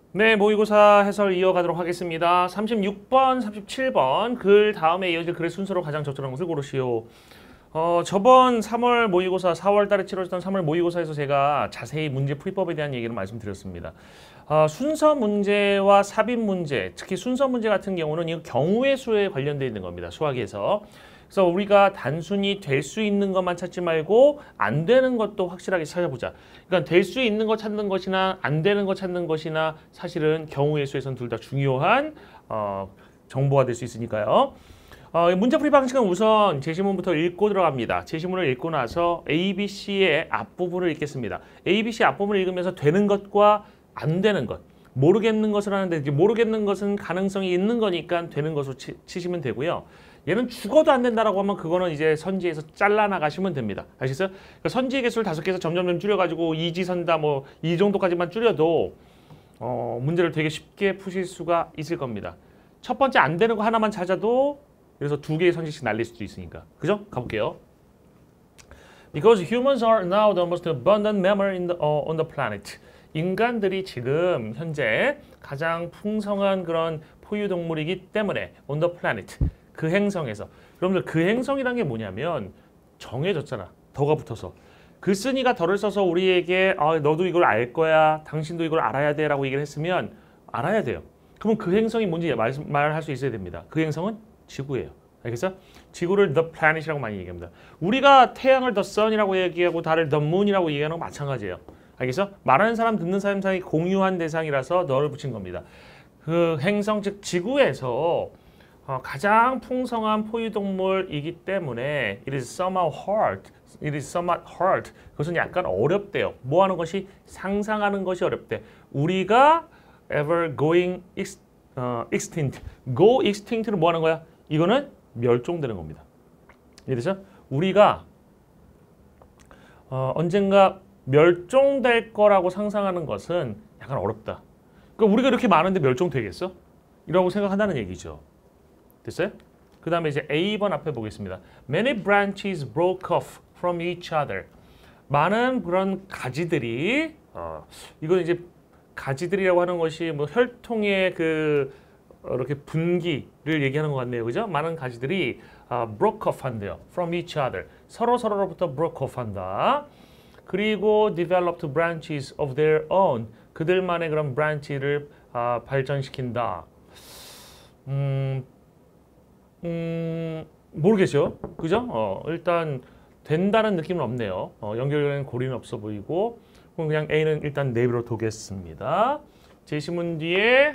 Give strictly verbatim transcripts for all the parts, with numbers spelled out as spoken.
네, 모의고사 해설 이어가도록 하겠습니다. 삼십육 번, 삼십칠 번 글 다음에 이어질 글의 순서로 가장 적절한 것을 고르시오. 어, 저번 삼월 모의고사, 사월 달에 치러졌던 삼월 모의고사에서 제가 자세히 문제 풀이법에 대한 얘기를 말씀드렸습니다. 어, 순서 문제와 삽입 문제, 특히 순서 문제 같은 경우는 이 경우의 수에 관련되어 있는 겁니다. 수학에서. 그래서 우리가 단순히 될 수 있는 것만 찾지 말고 안 되는 것도 확실하게 찾아보자. 그러니까 될 수 있는 것 찾는 것이나 안 되는 것 찾는 것이나 사실은 경우의 수에서는 둘 다 중요한 어, 정보가 될 수 있으니까요. 어, 문제 풀이 방식은 우선 제시문부터 읽고 들어갑니다. 제시문을 읽고 나서 A, B, C의 앞부분을 읽겠습니다. A, B, C 앞부분을 읽으면서 되는 것과 안 되는 것, 모르겠는 것을 하는데 모르겠는 것은 가능성이 있는 거니까 되는 것으로 치, 치시면 되고요. 얘는 죽어도 안 된다라고 하면 그거는 이제 선지에서 잘라나가시면 됩니다. 아시겠어요? 그러니까 선지의 개수를 다섯 개에서 점점점 줄여가지고 이지선다 뭐 이 정도까지만 줄여도 어, 문제를 되게 쉽게 푸실 수가 있을 겁니다. 첫 번째 안 되는 거 하나만 찾아도 그래서 두 개의 선지씩 날릴 수도 있으니까. 그죠? 가볼게요. Because humans are now the most abundant mammal in the, uh, on the planet. 인간들이 지금 현재 가장 풍성한 그런 포유동물이기 때문에 on the planet. 그 행성에서. 여러분들 그 행성이란 게 뭐냐면 정해졌잖아. 더가 붙어서. 그 쓰니가 덜을 써서 우리에게 아, 너도 이걸 알 거야. 당신도 이걸 알아야 돼 라고 얘기를 했으면 알아야 돼요. 그러면 그 행성이 뭔지 말, 말할 수 있어야 됩니다. 그 행성은 지구예요. 알겠어? 지구를 the planet이라고 많이 얘기합니다. 우리가 태양을 the sun이라고 얘기하고 달을 the moon이라고 얘기하는 건 마찬가지예요. 알겠어? 말하는 사람 듣는 사람 사이 공유한 대상이라서 너를 붙인 겁니다. 그 행성 즉 지구에서 어, 가장 풍성한 포유동물이기 때문에 it is somehow hard, it is somewhat hard. 그것은 약간 어렵대요. 뭐 하는 것이 상상하는 것이 어렵대. 우리가 ever going ex, 어, extinct, go extinct를 뭐 하는 거야? 이거는 멸종되는 겁니다. 이해되죠? 우리가 어, 언젠가 멸종될 거라고 상상하는 것은 약간 어렵다. 그러니까 우리가 이렇게 많은데 멸종되겠어? 이라고 생각한다는 얘기죠. 됐어요? 그 다음에 이제 A 번 앞에 보겠습니다. Many branches broke off from each other. 많은 그런 가지들이 어, 이건 이제 가지들이라고 하는 것이 뭐 혈통의 그 어, 이렇게 분기를 얘기하는 것 같네요, 그죠? 많은 가지들이 어, broke off 한대요. From each other. 서로 서로로부터 broke off 한다. 그리고 developed branches of their own. 그들만의 그런 branch를 어, 발전시킨다. 음. 음, 모르겠죠. 그죠? 어, 일단 된다는 느낌은 없네요. 어, 연결되는 고리는 없어 보이고 그럼 그냥 A는 일단 내비로 두겠습니다. 제시문 뒤에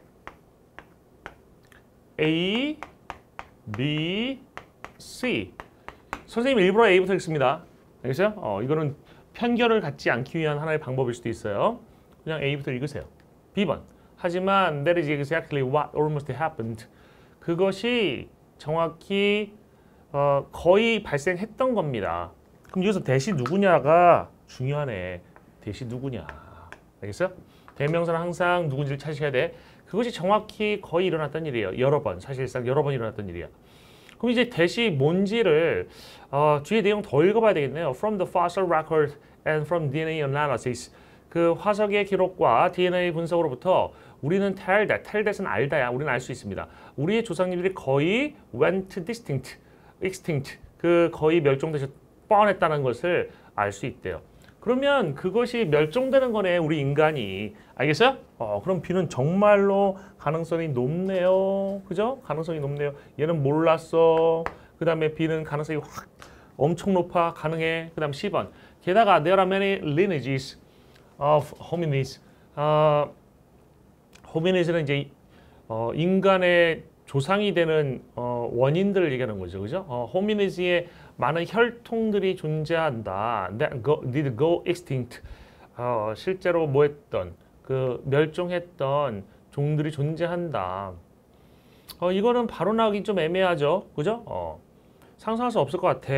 A, B, C. 선생님 일부러 A부터 읽습니다. 알겠어요? 어, 이거는 편견을 갖지 않기 위한 하나의 방법일 수도 있어요. 그냥 A부터 읽으세요. B 번. 하지만 that is exactly what almost happened. 그것이 정확히 어, 거의 발생했던 겁니다. 그럼 여기서 대시 누구냐가 중요하네. 대시 누구냐. 알겠어요? 대명사는 항상 누군지를 찾으셔야 돼. 그것이 정확히 거의 일어났던 일이에요. 여러 번. 사실상 여러 번 일어났던 일이야. 그럼 이제 대시 뭔지를 어, 뒤에 내용 더 읽어봐야 되겠네요. From the fossil record and from 디 엔 에이 analysis. 그 화석의 기록과 디 엔 에이 분석으로부터 우리는 tell that, tell that은 알다야. 우리는 알 수 있습니다. 우리의 조상님들이 거의 went distinct, extinct, 그 거의 멸종되셨, 뻔했다는 것을 알 수 있대요. 그러면 그것이 멸종되는 거네, 우리 인간이. 알겠어요? 어, 그럼 B는 정말로 가능성이 높네요. 그죠? 가능성이 높네요. 얘는 몰랐어. 그 다음에 B는 가능성이 확 엄청 높아, 가능해. 그 다음 십 번. 게다가 there are many lineages of hominids. 어, 호미니즈는 이제 어, 인간의 조상이 되는 어, 원인들을 얘기하는 거죠, 그죠? 어, 호미니즈의 많은 혈통들이 존재한다. That go, did go extinct. 어, 실제로 뭐했던 그 멸종했던 종들이 존재한다. 어, 이거는 바로 나오긴 좀 애매하죠, 그죠? 어, 상상할 수 없을 것 같아.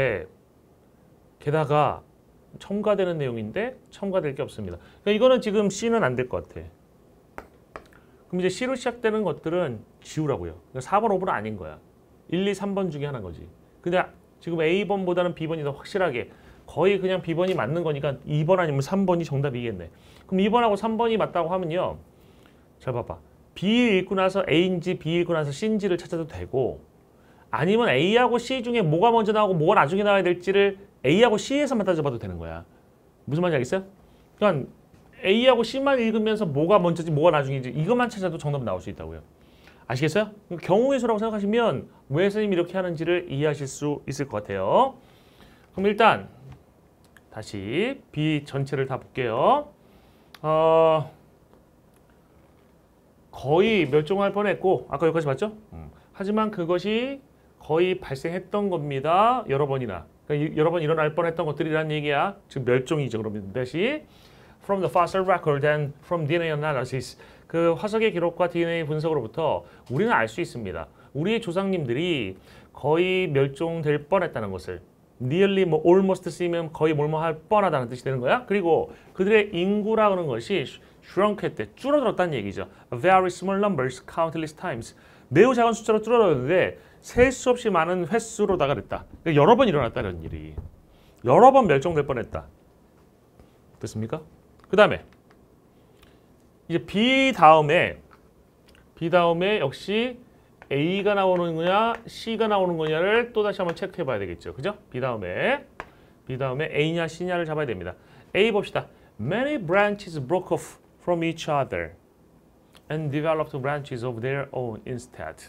게다가 첨가되는 내용인데 첨가될 게 없습니다. 그러니까 이거는 지금 C는 안 될 것 같아. 그럼 이제 C로 시작되는 것들은 지우라고요. 그러니까 사 번, 오 번은 아닌 거야. 일, 이, 삼 번 중에 하나인 거지. 근데 지금 A 번보다는 B 번이 더 확실하게 거의 그냥 B 번이 맞는 거니까 이 번 아니면 삼 번이 정답이겠네. 그럼 이 번하고 삼 번이 맞다고 하면요. 잘 봐봐. B 읽고 나서 A인지 B 읽고 나서 C인지를 찾아도 되고 아니면 A하고 C 중에 뭐가 먼저 나오고 뭐가 나중에 나와야 될지를 A하고 C에서만 따져봐도 되는 거야. 무슨 말인지 알겠어요? 그러니까 A하고 C만 읽으면서 뭐가 먼저지 뭐가 나중인지 이것만 찾아도 정답 나올 수 있다고요. 아시겠어요? 경우의 수라고 생각하시면 왜 선생님이 이렇게 하는지를 이해하실 수 있을 것 같아요. 그럼 일단 다시 B 전체를 다 볼게요. 어, 거의 멸종할 뻔했고 아까 여기까지 봤죠? 음. 하지만 그것이 거의 발생했던 겁니다. 여러 번이나. 그러니까 여러 번 일어날 뻔했던 것들이라는 얘기야. 즉 멸종이죠. 그러면 다시 From the fossil record and from 디 엔 에이 analysis 그 화석의 기록과 디 엔 에이 분석으로부터 우리는 알 수 있습니다. 우리의 조상님들이 거의 멸종될 뻔했다는 것을 nearly 뭐 almost 쓰면 거의 뭘뭐할 뻔하다는 뜻이 되는 거야. 그리고 그들의 인구라는 것이 shrunk 했대. 줄어들었다는 얘기죠. A very small numbers countless times. 매우 작은 숫자로 줄어들었는데 셀 수 없이 많은 횟수로다가 그랬다. 그러니까 여러 번 일어났다는 일이. 여러 번 멸종될 뻔했다. 됐습니까? 그 다음에 이제 B 다음에 B 다음에 역시 A가 나오는 거냐 C가 나오는 거냐를 또 다시 한번 체크해 봐야 되겠죠. 그죠? B 다음에 B 다음에 A냐 C냐를 잡아야 됩니다. A 봅시다. Many branches broke off from each other and developed branches of their own instead.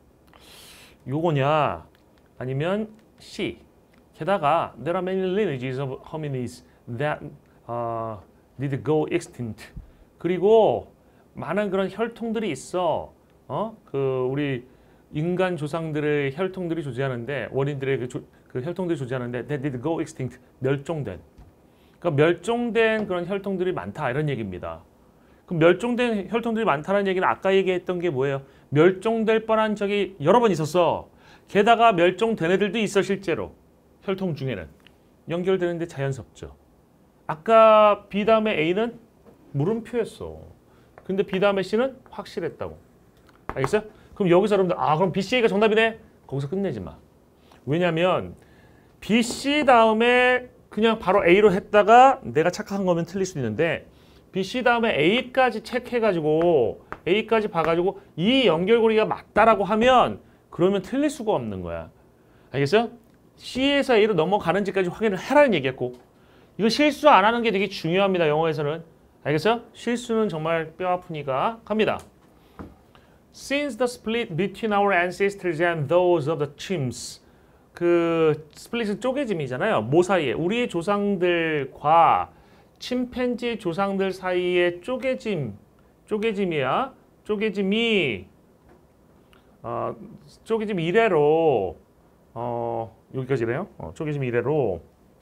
요거냐 아니면 C. 게다가 there are many lineages of hominids that uh, did go extinct. 그리고 많은 그런 혈통들이 있어. 어? 그 우리 인간 조상들의 혈통들이 존재하는데 원인들의 그, 조, 그 혈통들이 존재하는데 that did go extinct. 멸종된. 그러니까 멸종된 그런 혈통들이 많다 이런 얘기입니다. 그럼 멸종된 혈통들이 많다는 얘기는 아까 얘기했던 게 뭐예요? 멸종될 뻔한 적이 여러 번 있었어. 게다가 멸종된 애들도 있어 실제로. 혈통 중에는. 연결되는데 자연스럽죠. 아까 B 다음에 A는 물음표였어. 근데 B 다음에 C는 확실했다고. 알겠어요? 그럼 여기서 여러분들 아 그럼 B, C가 정답이네? 거기서 끝내지 마. 왜냐면 B, C 다음에 그냥 바로 A로 했다가 내가 착각한 거면 틀릴 수 있는데 B, C 다음에 A까지 체크해가지고 A까지 봐가지고 이 연결고리가 맞다라고 하면 그러면 틀릴 수가 없는 거야. 알겠어요? C에서 A로 넘어가는지까지 확인을 해라는 얘기였고 이거 실수 안 하는 게 되게 중요합니다. 영어에서는. 알겠어요? 실수는 정말 뼈 아프니까 갑니다. Since the split between our ancestors and those of the chimps 그 스플릿은 쪼개짐이잖아요. 뭐 사이에 우리의 조상들과 침팬지 조상들 사이의 쪼개짐 쪼개짐이야. 쪼개짐이 어, 쪼개짐 이래로 어, 여기까지래요. 어, 쪼개짐 이래로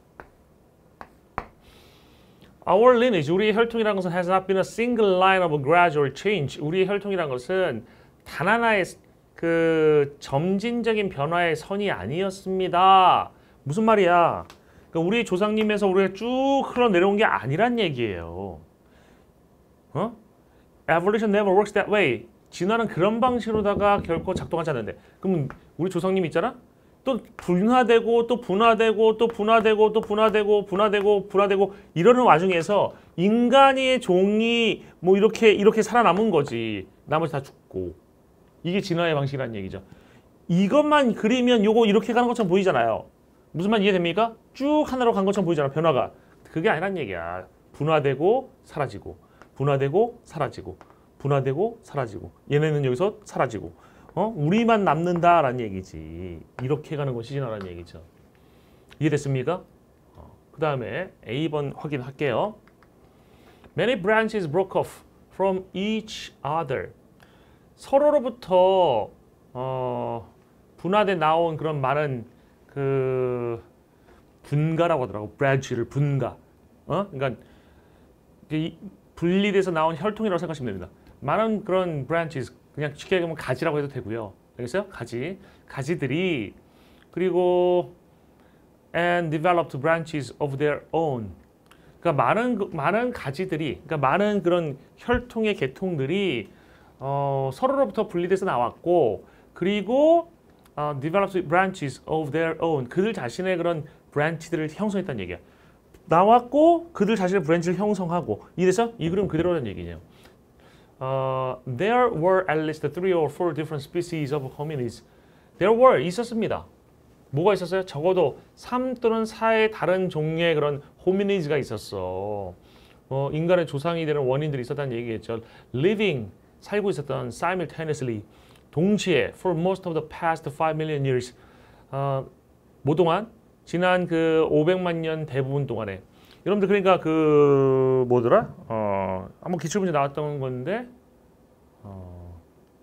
Our lineage, 우리의 혈통이라는 것은 has not been a single line of gradual change. 우리의 혈통이라는 것은 단 하나의 그 점진적인 변화의 선이 아니었습니다. 무슨 말이야? 그러니까 우리 조상님에서 우리가 쭉 흘러내려온 게 아니란 얘기예요. 어? Evolution never works that way. 진화는 그런 방식으로다가 결코 작동하지 않는데. 그럼 우리 조상님 있잖아? 또 분화되고 또 분화되고 또 분화되고 또 분화되고 분화되고 분화되고 이러는 와중에서 인간의 종이 뭐 이렇게 이렇게 살아남은 거지. 나머지 다 죽고. 이게 진화의 방식이라는 얘기죠. 이것만 그리면 요거 이렇게 가는 것처럼 보이잖아요. 무슨 말 이해됩니까? 쭉 하나로 간 것처럼 보이잖아. 변화가. 그게 아니란 얘기야. 분화되고 사라지고 분화되고 사라지고 분화되고 사라지고 얘네는 여기서 사라지고 어? 우리만 남는다라는 얘기지. 이렇게 가는 것이 진화라는 얘기죠. 이해됐습니까? 어, 그 다음에 A 번 확인할게요. Many branches broke off from each other. 서로로부터 어, 분화돼 나온 그런 많은 그 분가라고 하더라고. branch를 분가. 어? 그러니까 분리돼서 나온 혈통이라고 생각하시면 됩니다. 많은 그런 branches 그냥 쉽게 얘기하면 가지라고 해도 되고요. 알겠어요? 가지. 가지들이 그리고 and developed branches of their own. 그러니까 많은 많은 가지들이 그러니까 많은 그런 혈통의 계통들이 어, 서로로부터 분리돼서 나왔고 그리고 어, developed branches of their own. 그들 자신의 그런 브랜치들을 형성했다는 얘기야. 나왔고 그들 자신의 브랜치를 형성하고 이래서 이 그림 그대로라는 얘기네요. 어, there were at least three or four different species of hominids. There were 있었습니다. 뭐가 있었어요? 적어도 삼 또는 사의 다른 종류의 그런 hominids가 있었어. 어, 인간의 조상이 되는 원인들이 있었다는 얘기겠죠. Living 살고 있었던 simultaneously 동시에 for most of the past five million years 어, 뭐 동안 지난 그 오백만 년 대부분 동안에 여러분들 그러니까 그 뭐더라? 어, 한번 기출문제 나왔던 건데 어,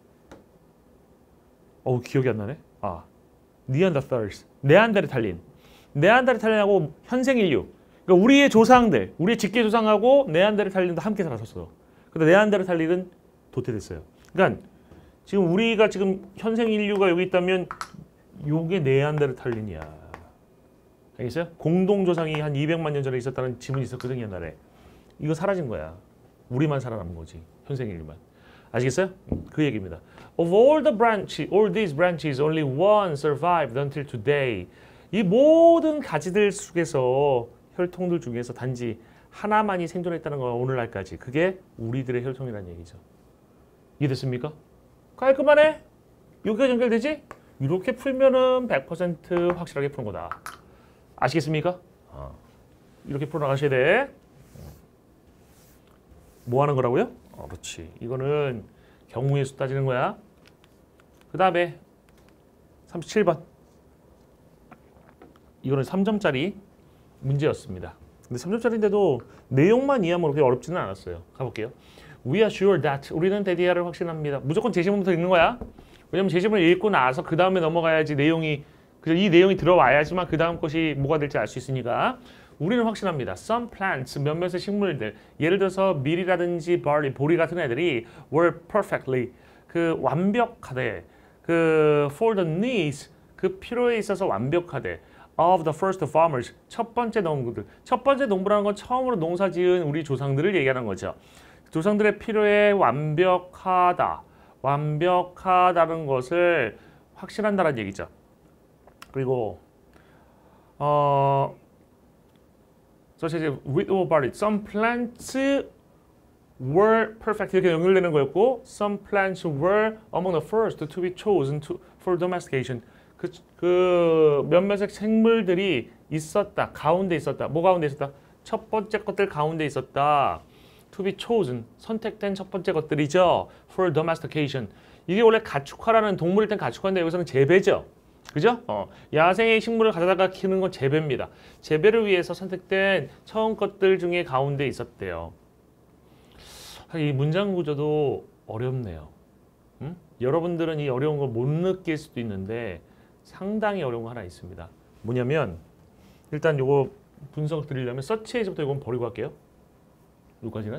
어 기억이 안 나네. 아, 니안더탈스, 네안데르탈린, 네안데르탈린하고 현생 인류. 그러니까 우리의 조상들, 우리의 직계 조상하고 네안데르탈린도 함께 살았었어. 근데 네안데르탈린은 도태됐어요. 그러니까 지금 우리가 지금 현생 인류가 여기 있다면 요게 네안데르탈린이야. 알겠어요? 공동조상이 한 이백만 년 전에 있었다는 지문이 있었거든요, 옛날에. 이거 사라진 거야. 우리만 살아남은 거지. 현생 인류만. 아시겠어요? 그 얘기입니다. Of all the branches, all these branches, only one survived until today. 이 모든 가지들 속에서 혈통들 중에서 단지 하나만이 생존했다는 거 오늘날까지. 그게 우리들의 혈통이라는 얘기죠. 이해됐습니까? 깔끔하네? 여기가 연결되지? 이렇게 풀면은 백 퍼센트 확실하게 푸는 거다. 아시겠습니까? 어. 이렇게 풀어나가셔야 돼. 뭐 하는 거라고요? 어, 그렇지. 이거는 경우의 수 따지는 거야. 그 다음에 삼십칠 번. 이거는 삼 점짜리 문제였습니다. 근데 삼 점짜리인데도 내용만 이해하면 그렇게 어렵지는 않았어요. 가볼게요. We are sure that. 우리는 대디아를 확신합니다. 무조건 제시문부터 읽는 거야. 왜냐면 제시문을 읽고 나서 그 다음에 넘어가야지 내용이 그래서 이 내용이 들어와야지만 그 다음 것이 뭐가 될지 알 수 있으니까 우리는 확신합니다. Some plants, 몇몇의 식물들, 예를 들어서 밀이라든지 barley, 보리 같은 애들이 were perfectly, 그 완벽하되, 그 for the needs, 그 필요에 있어서 완벽하되, of the first farmers, 첫 번째 농부들. 첫 번째 농부라는 건 처음으로 농사 지은 우리 조상들을 얘기하는 거죠. 조상들의 필요에 완벽하다, 완벽하다는 것을 확신한다는 얘기죠. 그리고 어 그래서 이제 with or barley, some plants were perfect 이렇게 연결되는 거였고, some plants were among the first to be chosen to, for domestication. 그, 그 몇몇의 생물들이 있었다, 가운데 있었다. 뭐 가운데 있었다? 첫 번째 것들 가운데 있었다. To be chosen, 선택된 첫 번째 것들이죠. For domestication. 이게 원래 가축화라는 동물일 땐 가축화인데 여기서는 재배죠. 그죠? 어, 야생의 식물을 가져다가 키우는 건 재배입니다. 재배를 위해서 선택된 처음 것들 중에 가운데 있었대요. 이 문장 구조도 어렵네요. 음? 여러분들은 이 어려운 걸 못 느낄 수도 있는데 상당히 어려운 거 하나 있습니다. 뭐냐면 일단 요거 분석 드리려면 서치에서부터 이건 버리고 할게요. 여기까지는.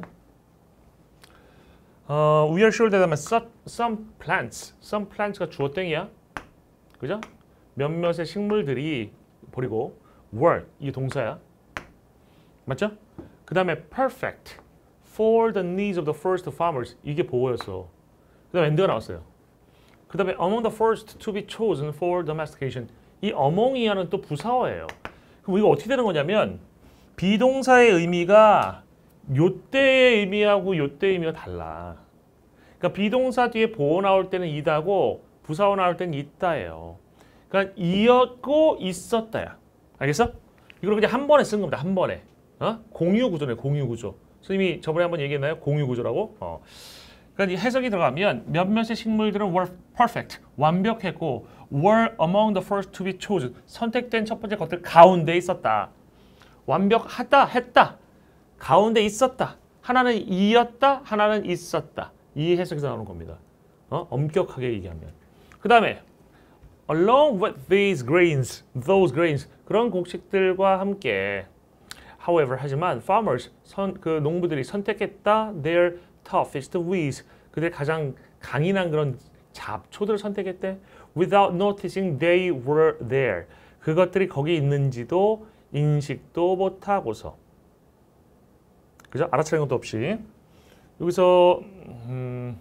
어, we are sure that some plants, some plants가 주어 땡이야. 그죠? 몇몇의 식물들이 버리고 were 이게 동사야. 맞죠? 그 다음에 perfect for the needs of the first farmers 이게 보어였어. 그 다음에 end가 나왔어요. 그 다음에 among the first to be chosen for domestication 이 among이야는 또 부사어예요. 그럼 이거 어떻게 되는 거냐면 비동사의 의미가 요때의 의미하고 요때의 의미가 달라. 그러니까 비동사 뒤에 보어 나올 때는 이다고 부사어 나올 때는 있다예요. 그러니까 이었고 있었다야. 알겠어? 이걸 그냥 한 번에 쓴 겁니다. 한 번에. 어? 공유 구조네. 공유 구조. 선생님이 저번에 한번 얘기했나요? 공유 구조라고. 어. 그러니까 이 해석이 들어가면 몇몇의 식물들은 were perfect. 완벽했고 were among the first to be chosen. 선택된 첫 번째 것들 가운데 있었다. 완벽하다. 했다. 가운데 있었다. 하나는 이었다. 하나는 있었다. 이 해석에서 나오는 겁니다. 어? 엄격하게 얘기하면. 그 다음에 along with these grains, those grains 그런 곡식들과 함께 however 하지만 farmers 선, 그 농부들이 선택했다 their toughest weeds 그들 가장 강인한 그런 잡초들을 선택했대 without noticing they were there 그것들이 거기 있는지도 인식도 못하고서 그죠? 알아차린 것도 없이 여기서 음,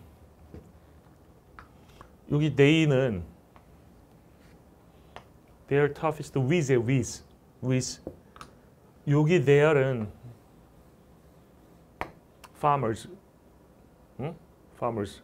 여기 they는 their toughest weeds의 weeds, weeds. 여기 there은 farmers, 응? farmers.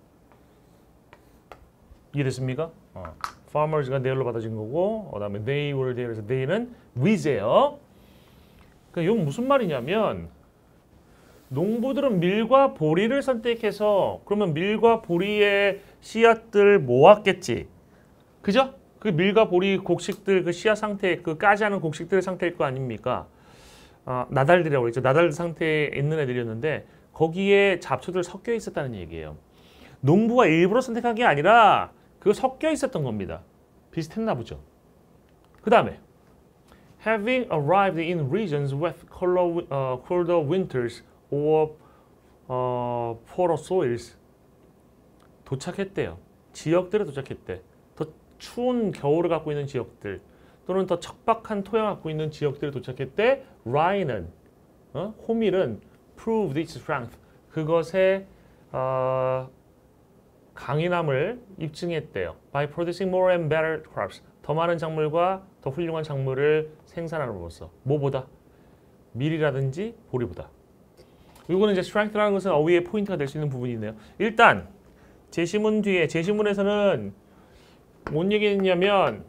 이해됐습니까? 어. farmers가 there로 받아진 거고, 그 다음에 they were there에서 they는 with예요. 그러니까 이건 무슨 말이냐면 농부들은 밀과 보리를 선택해서 그러면 밀과 보리의 씨앗들 모았겠지. 그죠? 그 밀과 보리 곡식들 그 씨앗 상태, 그 까지 않은 곡식들의 상태일 거 아닙니까? 아, 나달들이라고 그랬죠. 나달 상태에 있는 애들이었는데 거기에 잡초들 섞여 있었다는 얘기예요. 농부가 일부러 선택한 게 아니라 그거 섞여 있었던 겁니다. 비슷했나 보죠. 그 다음에 having arrived in regions with colder, uh, colder winters or uh, poorer soils. 도착했대요. 지역들에 도착했대. 더 추운 겨울을 갖고 있는 지역들 또는 더 척박한 토양을 갖고 있는 지역들에 도착했대. Rye는 어? 호밀은 proved its strength. 그것의 어, 강인함을 입증했대요. By producing more and better crops. 더 많은 작물과 더 훌륭한 작물을 생산함으로써 뭐보다? 밀이라든지 보리보다. 이거는 이제 strength라는 것은 어휘의 포인트가 될 수 있는 부분이네요. 일단 제시문 뒤에 제시문에서는 뭔 얘기했냐면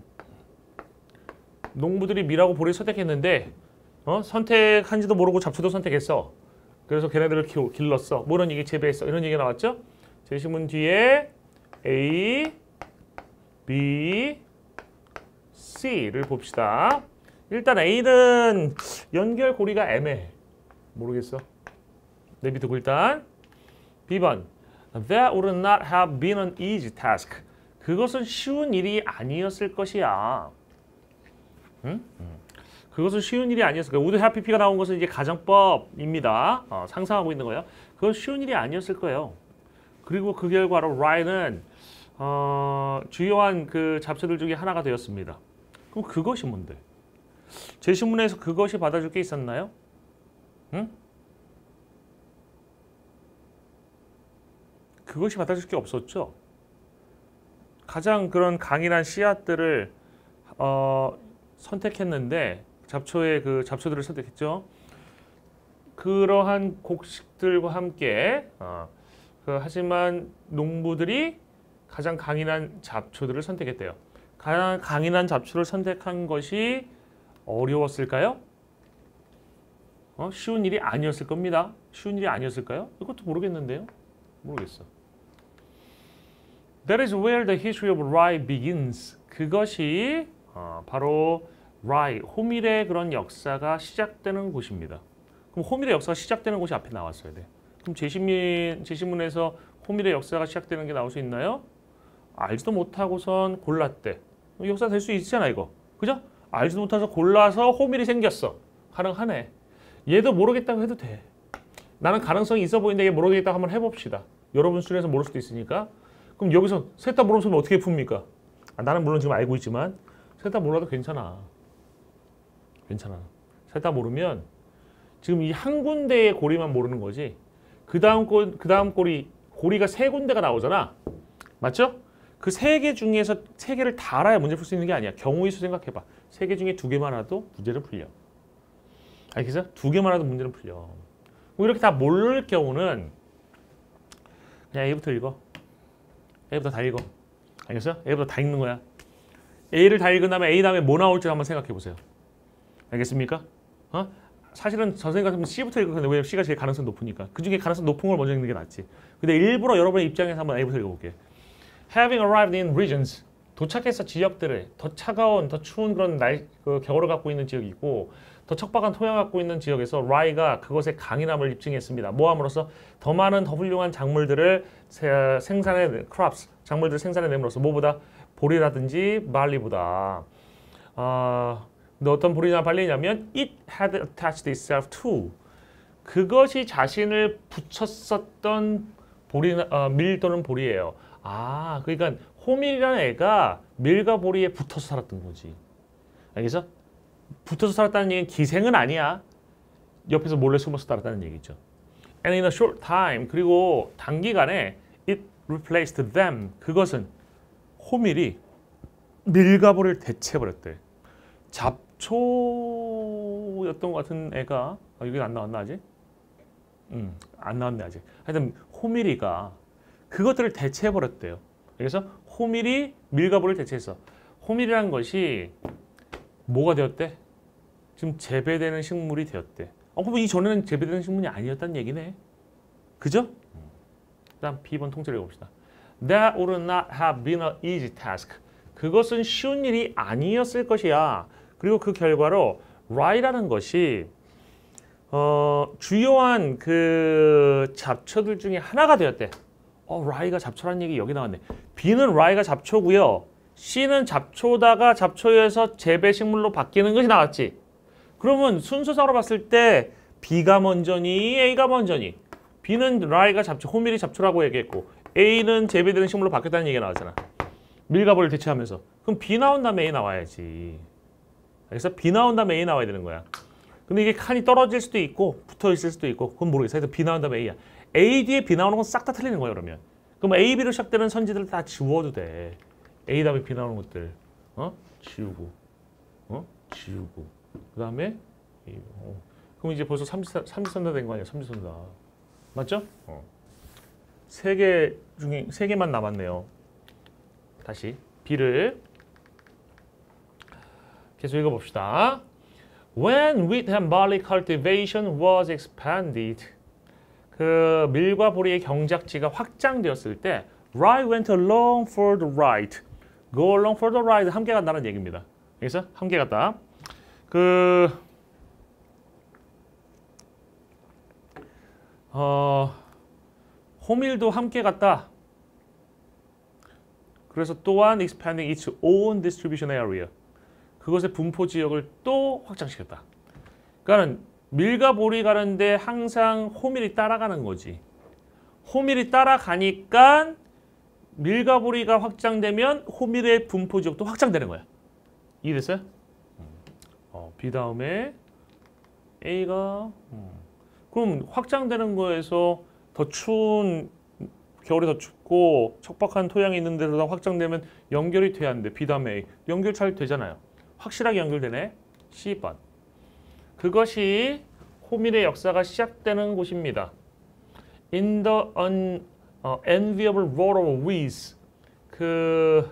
농부들이 밀하고 보리를 선택했는데 어? 선택한지도 모르고 잡초도 선택했어. 그래서 걔네들을 키, 길렀어. 뭐 이런 얘기 재배했어. 이런 얘기가 나왔죠? 제시문 뒤에 A, B, C를 봅시다. 일단 A는 연결 고리가 애매해. 모르겠어. 내비두고 일단 비 번 That would not have been an easy task. 그것은 쉬운 일이 아니었을 것이야. 응? 그것은 쉬운 일이 아니었을 거예요. would have pp가 나온 것은 이제 가정법입니다. 어, 상상하고 있는 거예요. 그건 쉬운 일이 아니었을 거예요. 그리고 그 결과로 Rye는 어, 주요한 그 잡초들 중에 하나가 되었습니다. 그럼 그것이 뭔데? 제시문에서 그것이 받아줄 게 있었나요? 응? 그것이 받아줄 게 없었죠. 가장 그런 강인한 씨앗들을 어, 선택했는데 잡초의 그 잡초들을 선택했죠. 그러한 곡식들과 함께 어, 그, 하지만 농부들이 가장 강인한 잡초들을 선택했대요. 가장 강인한 잡초를 선택한 것이 어려웠을까요? 어, 쉬운 일이 아니었을 겁니다. 쉬운 일이 아니었을까요? 이것도 모르겠는데요. 모르겠어. That is where the history of rye begins. 그것이 어, 바로 rye, 호밀의 그런 역사가 시작되는 곳입니다. 그럼 호밀의 역사가 시작되는 곳이 앞에 나왔어야 돼. 그럼 제시문, 제시문에서 호밀의 역사가 시작되는 게 나올 수 있나요? 알지도 못하고선 골랐대. 역사 될 수 있잖아 이거. 그죠? 알지도 못해서 골라서 호밀이 생겼어. 가능하네. 얘도 모르겠다고 해도 돼. 나는 가능성이 있어 보이는데 얘 모르겠다고 한번 해봅시다. 여러분 수준에서 모를 수도 있으니까. 그럼 여기서 셋 다 모르면 어떻게 풉니까? 아, 나는 물론 지금 알고 있지만 셋 다 몰라도 괜찮아. 괜찮아. 셋 다 모르면 지금 이 한 군데의 고리만 모르는 거지. 그 다음 고, 그 다음 고리 고리가 세 군데가 나오잖아. 맞죠? 그 세 개 중에서 세 개를 다 알아야 문제 풀 수 있는 게 아니야. 경우의 수 생각해봐. 세 개 중에 두 개만 알아도 문제는 풀려. 알겠어? 두 개만 알아도 문제는 풀려. 뭐 이렇게 다 모를 경우는 그냥 A부터 읽어. A부터 다 읽어. 알겠어요? A부터 다 읽는 거야. A를 다 읽은 다음에 A 다음에 뭐 나올지 한번 생각해 보세요. 알겠습니까? 어? 사실은 저 생각하면 C부터 읽을 건데 왜냐면 C가 제일 가능성이 높으니까. 그 중에 가능성 높은 걸 먼저 읽는 게 낫지. 근데 일부러 여러분의 입장에서 한번 A부터 읽어볼게. Having arrived in regions. 도착해서 지역들을 더 차가운, 더 추운 그런 날, 그 겨울을 갖고 있는 지역이 있고 더 척박한 토양을 갖고 있는 지역에서 Rye가 그것의 강인함을 입증했습니다. 모함으로써 더 많은 더 훌륭한 작물들을 생산해, crops, 작물들을 생산해냄으로써 뭐보다 보리라든지 barley보다 어, 근데 어떤 보리나 barley냐면 it had attached itself to 그것이 자신을 붙였었던 보리, 어, 밀 또는 보리예요. 아, 그러니까 호밀이라는 애가 밀과 보리에 붙어서 살았던 거지. 알겠어? 붙어서 살았다는 얘기는 기생은 아니야. 옆에서 몰래 숨어서 살았다는 얘기죠. And in a short time, 그리고 단기간에 it replaced them. 그것은 호밀이 밀과 보리를 대체해버렸대. 잡초였던 것 같은 애가 아, 여기 안 나왔나 아직? 음, 안 나왔네 아직. 하여튼 호밀이가 그것들을 대체해버렸대요. 그래서 호밀이 밀과 보리를 대체했어. 호밀이라는 것이 뭐가 되었대? 지금 재배되는 식물이 되었대. 어, 그럼 이전에는 재배되는 식물이 아니었다는 얘기네. 그죠? 다음 B번 통째로 읽어봅시다. That would not have been an easy task. 그것은 쉬운 일이 아니었을 것이야. 그리고 그 결과로 Rye라는 것이 어, 주요한 그 잡초들 중에 하나가 되었대. 어, Rye가 잡초라는 얘기 여기 나왔네. B는 Rye가 잡초고요. C는 잡초다가 잡초에서 재배식물로 바뀌는 것이 나왔지. 그러면 순서상으로 봤을 때 B가 먼저니 A가 먼저니? B는 Rye가 잡초, 호밀이 잡초라고 얘기했고 A는 재배되는 식물로 바뀌었다는 얘기가 나왔잖아. 밀과 보리를 대체하면서. 그럼 B 나온 다음에 A 나와야지. 그래서 B 나온 다음에 A 나와야 되는 거야. 근데 이게 칸이 떨어질 수도 있고 붙어 있을 수도 있고 그건 모르겠어. 그래서 B 나온 다음에 A야. A 뒤에 B 나오는 건 싹 다 틀리는 거야 그러면. 그럼 A, B로 시작되는 선지들을 다 지워도 돼. A 다음에 B 나오는 것들 어? 지우고 어? 지우고 그 다음에 어. 그럼 이제 벌써 삼지선다 된 거 아니야. 삼지선다 맞죠? 어. 세 개 중에 세 개만 남았네요. 다시 B를 계속 읽어봅시다. When wheat and barley cultivation was expanded, 그 밀과 보리의 경작지가 확장되었을 때 Rye went along for the ride. Go along for the ride. 함께 간다는 얘기입니다. 여기서 함께 갔다. 그 어, 호밀도 함께 갔다. 그래서 또한 expanding its own distribution area. 그것의 분포 지역을 또 확장시켰다. 그러니까 밀과 보리 가는데 항상 호밀이 따라가는 거지. 호밀이 따라가니까 밀과 보리가 확장되면 호밀의 분포 지역도 확장되는 거야. 이해됐어요? 어, B 다음에 A가 음. 그럼 확장되는 거에서 더 추운 겨울에 더 춥고 척박한 토양이 있는 데서 확장되면 연결이 돼야 하는데 B 다음에 A 연결 잘 되잖아요. 확실하게 연결되네. C 번. 그것이 호밀의 역사가 시작되는 곳입니다. In the un, uh, enviable road of wheat. 그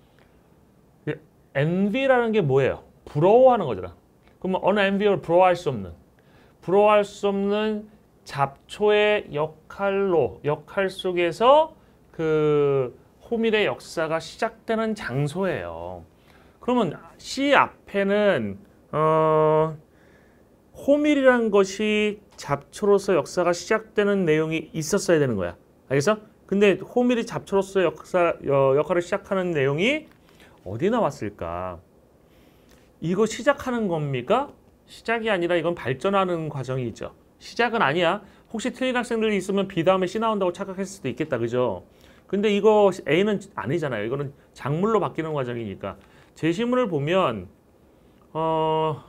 envy라는 게 뭐예요? 부러워하는 거잖아. 그러면 unenviable 부러워할 수 없는 부러워할 수 없는 잡초의 역할로 역할 속에서 그 호밀의 역사가 시작되는 장소예요. 그러면 C 앞에는 어, 호밀이라는 것이 잡초로서 역사가 시작되는 내용이 있었어야 되는 거야. 알겠어? 근데 호밀이 잡초로서 역사, 어, 역할을 시작하는 내용이 어디 나왔을까? 이거 시작하는 겁니까? 시작이 아니라 이건 발전하는 과정이죠. 시작은 아니야. 혹시 틀린 학생들이 있으면 B 다음에 C 나온다고 착각했을 수도 있겠다. 그죠? 근데 이거 A는 아니잖아요. 이거는 작물로 바뀌는 과정이니까. 제시문을 보면 어,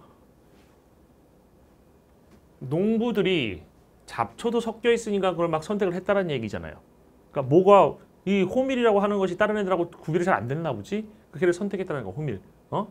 농부들이 잡초도 섞여 있으니까 그걸 막 선택을 했다는 얘기잖아요. 그러니까 뭐가 이 호밀이라고 하는 것이 다른 애들하고 구별이 잘 안 됐나 보지? 그 걔를 선택했다는 거 호밀. 어?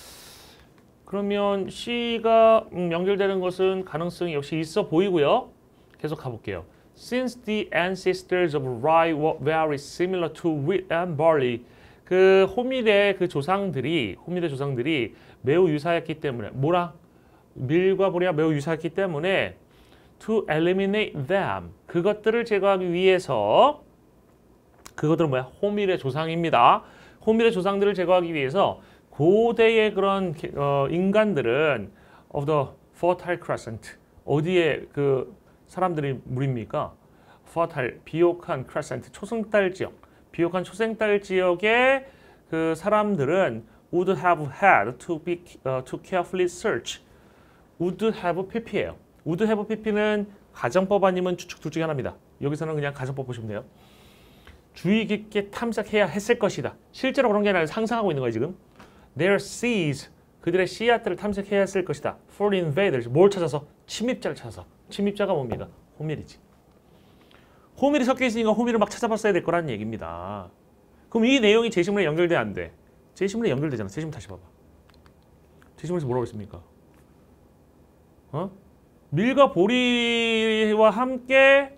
그러면 C가 음, 연결되는 것은 가능성이 역시 있어 보이고요. 계속 가볼게요. Since the ancestors of rye were very similar to wheat and barley. 그 호밀의 그 조상들이 호밀의 조상들이 매우 유사했기 때문에 뭐랑 밀과 보리가 매우 유사했기 때문에 to eliminate them 그것들을 제거하기 위해서 그것들은 뭐야? 호밀의 조상입니다. 호밀의 조상들을 제거하기 위해서 고대의 그런 어, 인간들은 of the fertile crescent 어디에 그 사람들이 무리입니까? fertile 비옥한 crescent 초승달 지역 비옥한 초생달 지역의 그 사람들은 would have had to be uh, to carefully search. would have pp예요. would have pp는 가정법 아니면 추측 둘 중에 하나입니다. 여기서는 그냥 가정법 보시면 돼요. 주의 깊게 탐색해야 했을 것이다. 실제로 그런 게 아니라 상상하고 있는 거예요 지금. Their seeds 그들의 씨앗들을 탐색해야 했을 것이다. For invaders 뭘 찾아서? 침입자를 찾아서. 침입자가 뭡니까? 호밀이지. 호밀이 섞여 있으니까 호밀을 막 찾아봤어야 될 거라는 얘기입니다. 그럼 이 내용이 제시문에 연결돼 안 돼? 제시문에 연결되잖아. 제시문 다시 봐봐. 제시문에서 뭐라고 했습니까? 어? 밀과 보리와 함께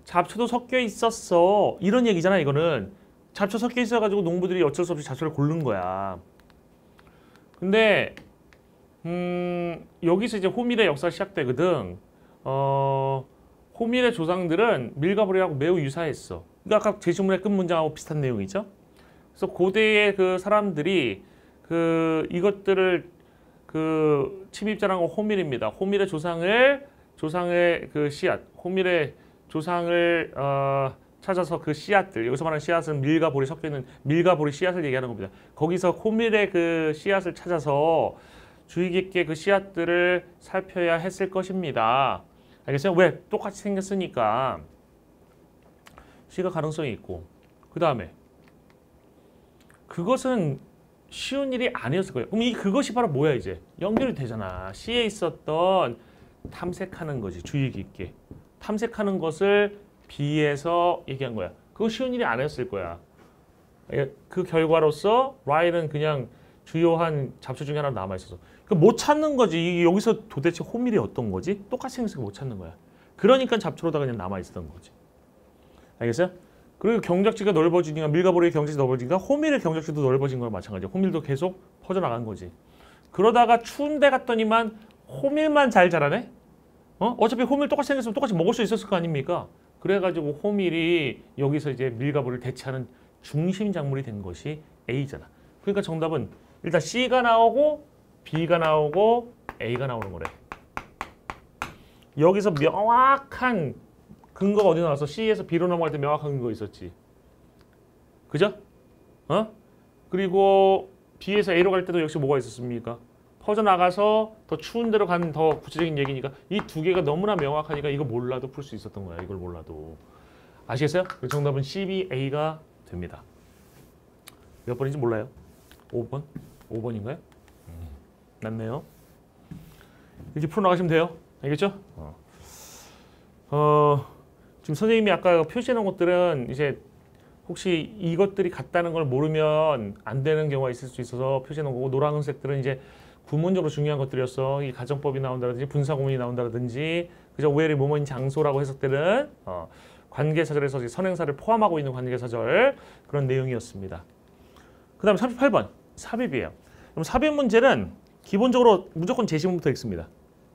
잡초도 섞여 있었어. 이런 얘기잖아. 이거는 잡초 섞여 있어가지고 농부들이 어쩔 수 없이 잡초를 고른 거야. 근데 음, 여기서 이제 호밀의 역사가 시작되거든. 어, 호밀의 조상들은 밀가부리하고 매우 유사했어. 그러니까 아까 제시문의 끝 문장하고 비슷한 내용이죠. 그래서 고대의 그 사람들이 그 이것들을 그 침입자란 건 호밀입니다. 호밀의 조상을 조상의 그 씨앗, 호밀의 조상을 어, 찾아서 그 씨앗들, 여기서 말하는 씨앗은 밀과 볼이 섞여 있는 밀과 볼이 씨앗을 얘기하는 겁니다. 거기서 호밀의 그 씨앗을 찾아서 주의 깊게 그 씨앗들을 살펴야 했을 것입니다. 알겠어요? 왜? 똑같이 생겼으니까 C가 가능성이 있고, 그 다음에 그것은 쉬운 일이 아니었을 거예요. 그럼 이 그것이 바로 뭐야? 이제 연결이 되잖아. C에 있었던 탐색하는 거지. 주의 깊게 탐색하는 것을 B에서 얘기한 거야. 그거 쉬운 일이 아니었을 거야. 그 결과로서 Y는 그냥 주요한 잡초 중에 하나 남아 있어서 못 찾는 거지. 여기서 도대체 호밀이 어떤 거지? 똑같이 생겨서 못 찾는 거야. 그러니까 잡초로다 그냥 남아 있었던 거지. 알겠어요? 그리고 경작지가 넓어지니까 밀과 볼의 경작지가 넓어지니까 호밀의 경작지도 넓어진 거랑 마찬가지야. 호밀도 계속 퍼져나간 거지. 그러다가 추운 데 갔더니만 호밀만 잘 자라네? 어? 어차피 호밀 똑같이 생겼으면 똑같이 먹을 수 있었을 거 아닙니까? 그래가지고 호밀이 여기서 이제 밀과 볼을 대체하는 중심 작물이 된 것이 A잖아. 그러니까 정답은 일단 C가 나오고 B가 나오고 A가 나오는 거래. 여기서 명확한 근거가 어디 나왔어? C에서 B로 넘어갈 때 명확한 근거 있었지. 그죠? 어? 그리고 B에서 A로 갈 때도 역시 뭐가 있었습니까? 퍼져나가서 더 추운 데로 가는 더 구체적인 얘기니까 이 두 개가 너무나 명확하니까 이거 몰라도 풀 수 있었던 거야. 이걸 몰라도. 아시겠어요? 정답은 C, B, A가 됩니다. 몇 번인지 몰라요? 오 번? 오 번인가요? 음, 낫네요. 이렇게 풀어나가시면 돼요. 알겠죠? 어. 어, 지금 선생님이 아까 표시해놓은 것들은 이제 혹시 이것들이 같다는 걸 모르면 안 되는 경우가 있을 수 있어서 표시해놓은 거고, 노란색들은 이제 구문적으로 중요한 것들이었어. 이 가정법이 나온다든지 분사구문이 나온다든지, 그죠? where이 뭐뭐인 장소라고 해석되는 어, 관계사절에서 선행사를 포함하고 있는 관계사절, 그런 내용이었습니다. 그 다음에 삼십팔 번 삽입이에요. 그럼 삽입 문제는 기본적으로 무조건 제시문부터 읽습니다.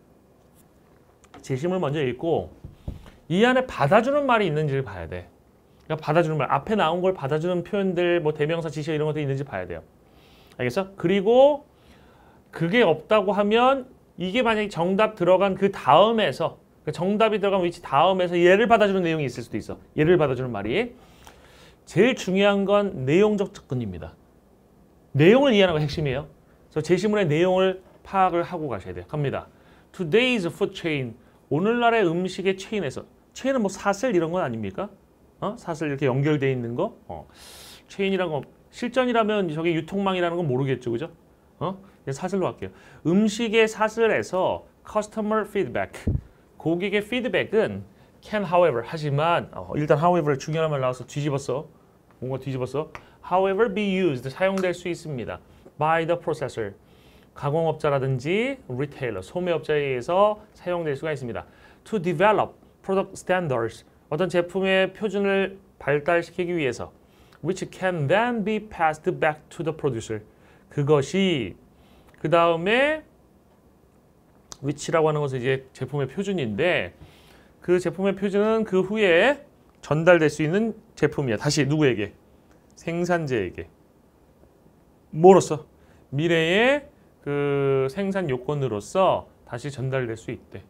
제시문을 먼저 읽고 이 안에 받아주는 말이 있는지를 봐야 돼. 그러니까 받아주는 말, 앞에 나온 걸 받아주는 표현들, 뭐 대명사, 지시어 이런 것들이 있는지 봐야 돼요. 알겠어? 그리고 그게 없다고 하면 이게 만약에 정답 들어간 그 다음에서, 정답이 들어간 위치 다음에서 얘를 받아주는 내용이 있을 수도 있어. 얘를 받아주는 말이. 제일 중요한 건 내용적 접근입니다. 내용을 이해하는 거 핵심이에요. 그래서 제시문의 내용을 파악을 하고 가셔야 돼요. 갑니다. Today's food chain. 오늘날의 음식의 체인에서. 체인은 뭐 사슬 이런 건 아닙니까? 어? 사슬 이렇게 연결되어 있는 거. 어. 체인이란 거 실전이라면 저게 유통망이라는 건 모르겠죠, 그죠? 어? 사슬로 할게요. 음식의 사슬에서 customer feedback. 고객의 피드백은 can however 하지만 어, 일단 however 중요한 말 나와서 뒤집었어. 뭔가 뒤집었어. however be used 사용될 수 있습니다. by the processor 가공업자라든지 retailer 소매업자에 의해서 사용될 수가 있습니다. to develop product standards 어떤 제품의 표준을 발달시키기 위해서 which can then be passed back to the producer 그것이 그 다음에 which라고 하는 것은 이제 제품의 표준인데 그 제품의 표준은 그 후에 전달될 수 있는 제품이야. 다시 누구에게? 생산자에게. 뭐로써? 미래의 그 생산 요건으로서 다시 전달될 수 있대.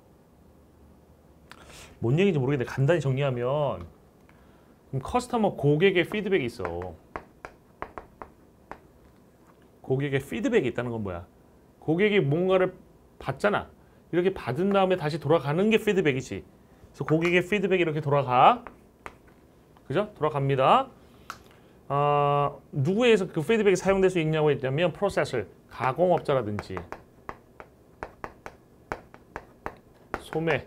뭔 얘기인지 모르겠는데 간단히 정리하면 커스터머 고객의 피드백이 있어. 고객의 피드백이 있다는 건 뭐야? 고객이 뭔가를 받잖아. 이렇게 받은 다음에 다시 돌아가는 게 피드백이지. 그래서 고객의 피드백이 이렇게 돌아가. 그죠? 돌아갑니다. 어, 누구에서 그 피드백이 사용될 수 있냐고 했다면 프로세서, 가공업자라든지 소매에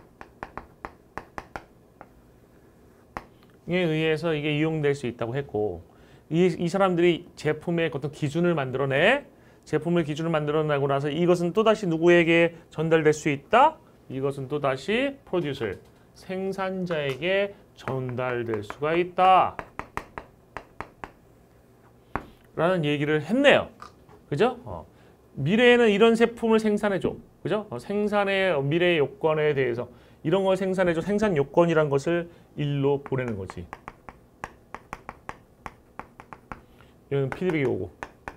의해서 이게 이용될 수 있다고 했고 이, 이 사람들이 제품의 어떤 기준을 만들어내 제품을 기준을 만들어내고 나서 이것은 또다시 누구에게 전달될 수 있다? 이것은 또다시 프로듀서, 생산자에게 전달될 수가 있다. 라는 얘기를 했네요. 그죠? 어. 미래에는 이런 제품을 생산해줘. 그죠? 어, 생산의 미래의 요건에 대해서 이런 걸 생산해줘. 생산 요건이란 것을 일로 보내는 거지. 이건 피드백이 오고.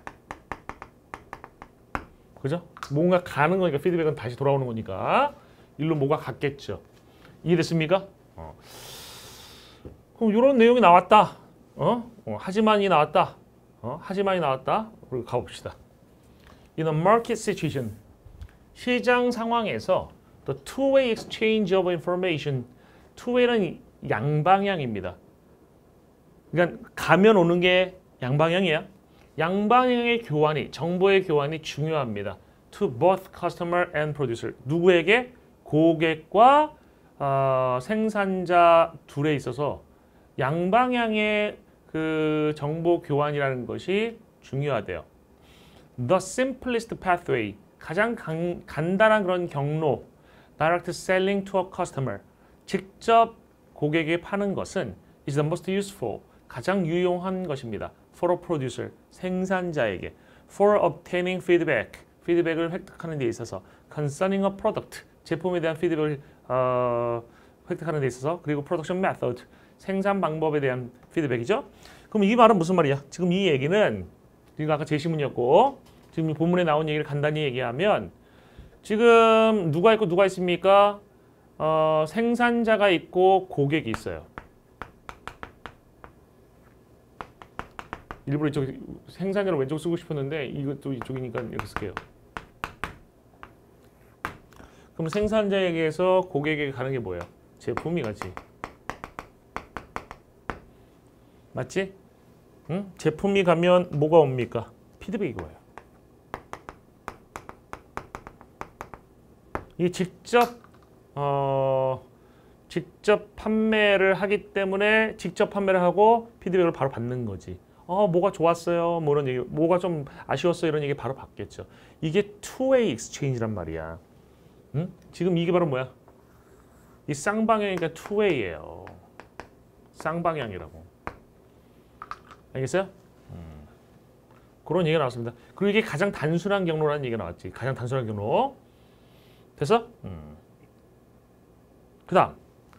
그죠? 뭔가 가는 거니까 피드백은 다시 돌아오는 거니까 일로 뭐가 갔겠죠. 이해됐습니까? 어. 그럼 이런 내용이 나왔다. 어? 어, 하지만이 나왔다. 어? 하지만이 나왔다. 우리 가봅시다. In a market situation, 시장 상황에서 the two-way exchange of information, two-way는 양방향입니다. 그러니까 가면 오는 게 양방향이야. 양방향의 교환이, 정보의 교환이 중요합니다. To both customer and producer. 누구에게? 고객과 어, 생산자 둘에 있어서 양방향의 그 정보 교환이라는 것이 중요하대요. The simplest pathway, 가장 간, 간단한 그런 경로, direct selling to a customer, 직접 고객에게 파는 것은 is the most useful, 가장 유용한 것입니다. For a producer, 생산자에게. For obtaining feedback, 피드백을 획득하는 데 있어서. Concerning a product, 제품에 대한 피드백을 어, 획득하는 데 있어서. 그리고 production method, 생산 방법에 대한 피드백이죠. 그럼 이 말은 무슨 말이야? 지금 이 얘기는 이거 아까 제시문이었고 지금 이 본문에 나온 얘기를 간단히 얘기하면 지금 누가 있고 누가 있습니까? 어, 생산자가 있고 고객이 있어요. 일부러 이쪽 생산자를 왼쪽 쓰고 싶었는데 이것도 이쪽이니까 이렇게 쓸게요. 그럼 생산자에게서 고객에게 가는 게 뭐예요? 제품이 가지. 맞지? 응? 제품이 가면 뭐가 옵니까? 피드백이 와요. 이게 직접 어, 직접 판매를 하기 때문에 직접 판매를 하고 피드백을 바로 받는 거지. 어, 뭐가 좋았어요. 뭐 이런 얘기, 뭐가 좀 아쉬웠어요. 이런 얘기 바로 받겠죠. 이게 two-way exchange란 말이야. 응? 지금 이게 바로 뭐야? 이 쌍방향이니까 two-way예요. 쌍방향이라고. 알겠어요? 음. 그런 얘기가 나왔습니다. 그리고 이게 가장 단순한 경로라는 얘기가 나왔지. 가장 단순한 경로. 됐어? 음. 그 다음.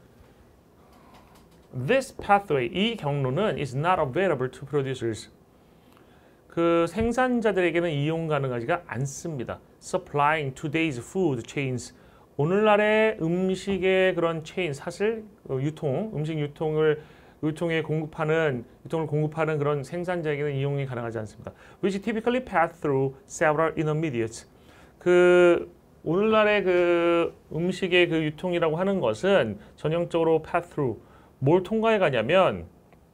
This pathway, 이 경로는 is not available to producers. 그 생산자들에게는 이용 가능하지가 않습니다. Supplying today's food chains. 오늘날의 음식의 그런 체인, 사슬, 유통, 음식 유통을 유통에 공급하는 유통을 공급하는 그런 생산자에게는 이용이 가능하지 않습니다. Which typically pass through several intermediates. 그 오늘날의 그 음식의 그 유통이라고 하는 것은 전형적으로 pass through. 뭘 통과해 가냐면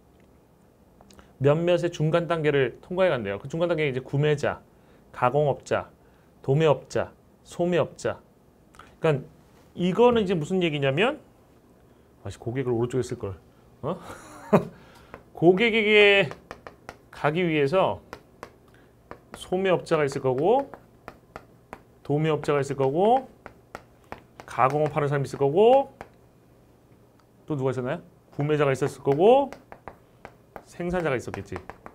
몇몇의 중간 단계를 통과해 간대요. 그 중간 단계가 이제 구매자, 가공업자, 도매업자, 소매업자. 그러니까 이거는 이제 무슨 얘기냐면 아씨 고객을 오른쪽에 쓸 걸. 어? 고객에게 가기 위해서 소매업자가 있을 거고 도매업자가 있을 거고 가공업 하는 사람이 있을 거고 또 누가 있었나요? 구매자가 있었을 거고 생산자가 있었겠지.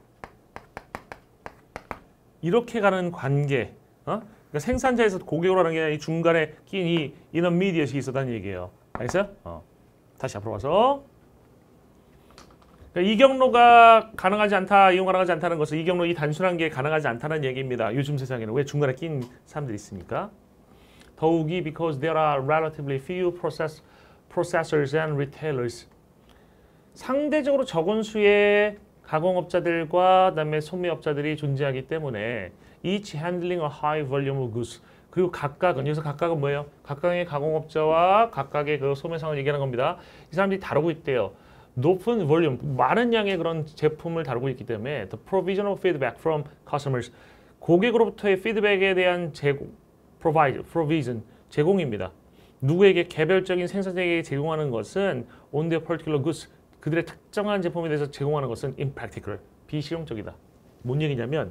이렇게 가는 관계. 어? 그러니까 생산자에서 고객으로 하는 게 아니라 이 중간에 낀 이 인터미디엇이 있었다는 얘기예요. 알겠어요? 어. 다시 앞으로 가서 그러니까 이 경로가 가능하지 않다, 이용 가능하지 않다는 것은 이 경로, 이 단순한 게 가능하지 않다는 얘기입니다. 요즘 세상에는 왜 중간에 낀 사람들이 있습니까? 더욱이 because there are relatively few process, processors and retailers. 상대적으로 적은 수의 가공업자들과 그다음에 소매업자들이 존재하기 때문에 each handling a high volume of goods. 그리고 각각은 여기서 각각은 뭐예요? 각각의 가공업자와 각각의 그 소매상을 얘기하는 겁니다. 이 사람들이 다루고 있대요. 높은 볼륨, 많은 양의 그런 제품을 다루고 있기 때문에 the provision of feedback from customers. 고객으로부터의 피드백에 대한 제공, provide, provision, 제공입니다. 누구에게 개별적인 생산자에게 제공하는 것은 on their particular goods. 그들의 특정한 제품에 대해서 제공하는 것은 impractical, 비실용적이다. 뭔 얘기냐면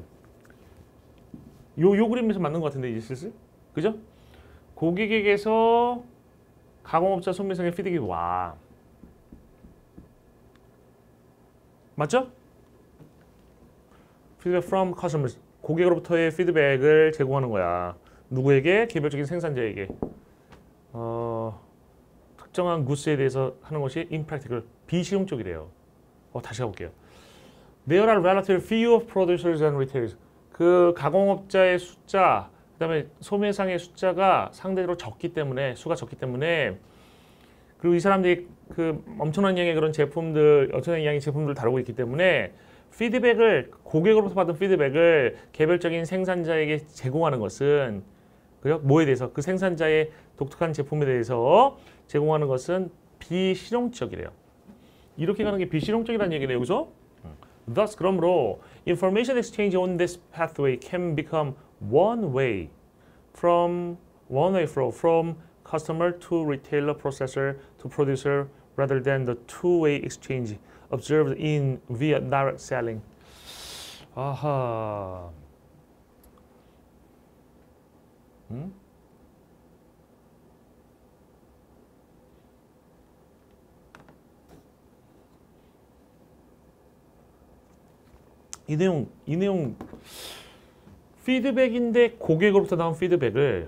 요, 요 그림에서 맞는 것 같은데 이제 슬슬? 그죠? 고객에게서 가공업자 소매상의 피드백이 와. 맞죠? feedback from customers. 고객으로부터의 피드백을 제공하는 거야. 누구에게? 개별적인 생산자에게. 어, 특정한 구스에 대해서 하는 것이 impractical, 비실용적이래요. 어, 다시 가볼게요. There are relatively few producers and retailers. 그 가공업자의 숫자, 그다음에 소매상의 숫자가 상대적으로 적기 때문에, 수가 적기 때문에, 그리고 이 사람들이 그 엄청난 양의 그런 제품들, 엄청난 양의 제품들을 다루고 있기 때문에 피드백을, 고객으로부터 받은 피드백을 개별적인 생산자에게 제공하는 것은, 그죠? 뭐에 대해서? 그 생산자의 독특한 제품에 대해서 제공하는 것은 비실용적이래요. 이렇게 가는 게 비실용적이라는 얘기네요, 여기서. Thus, 그러므로 information exchange on this pathway can become one way from one way flow from customer to retailer, processor to producer, rather than the two-way exchange observed in via direct selling. 아하. 음? 이 내용, 이 내용 피드백인데 고객으로부터 나온 피드백을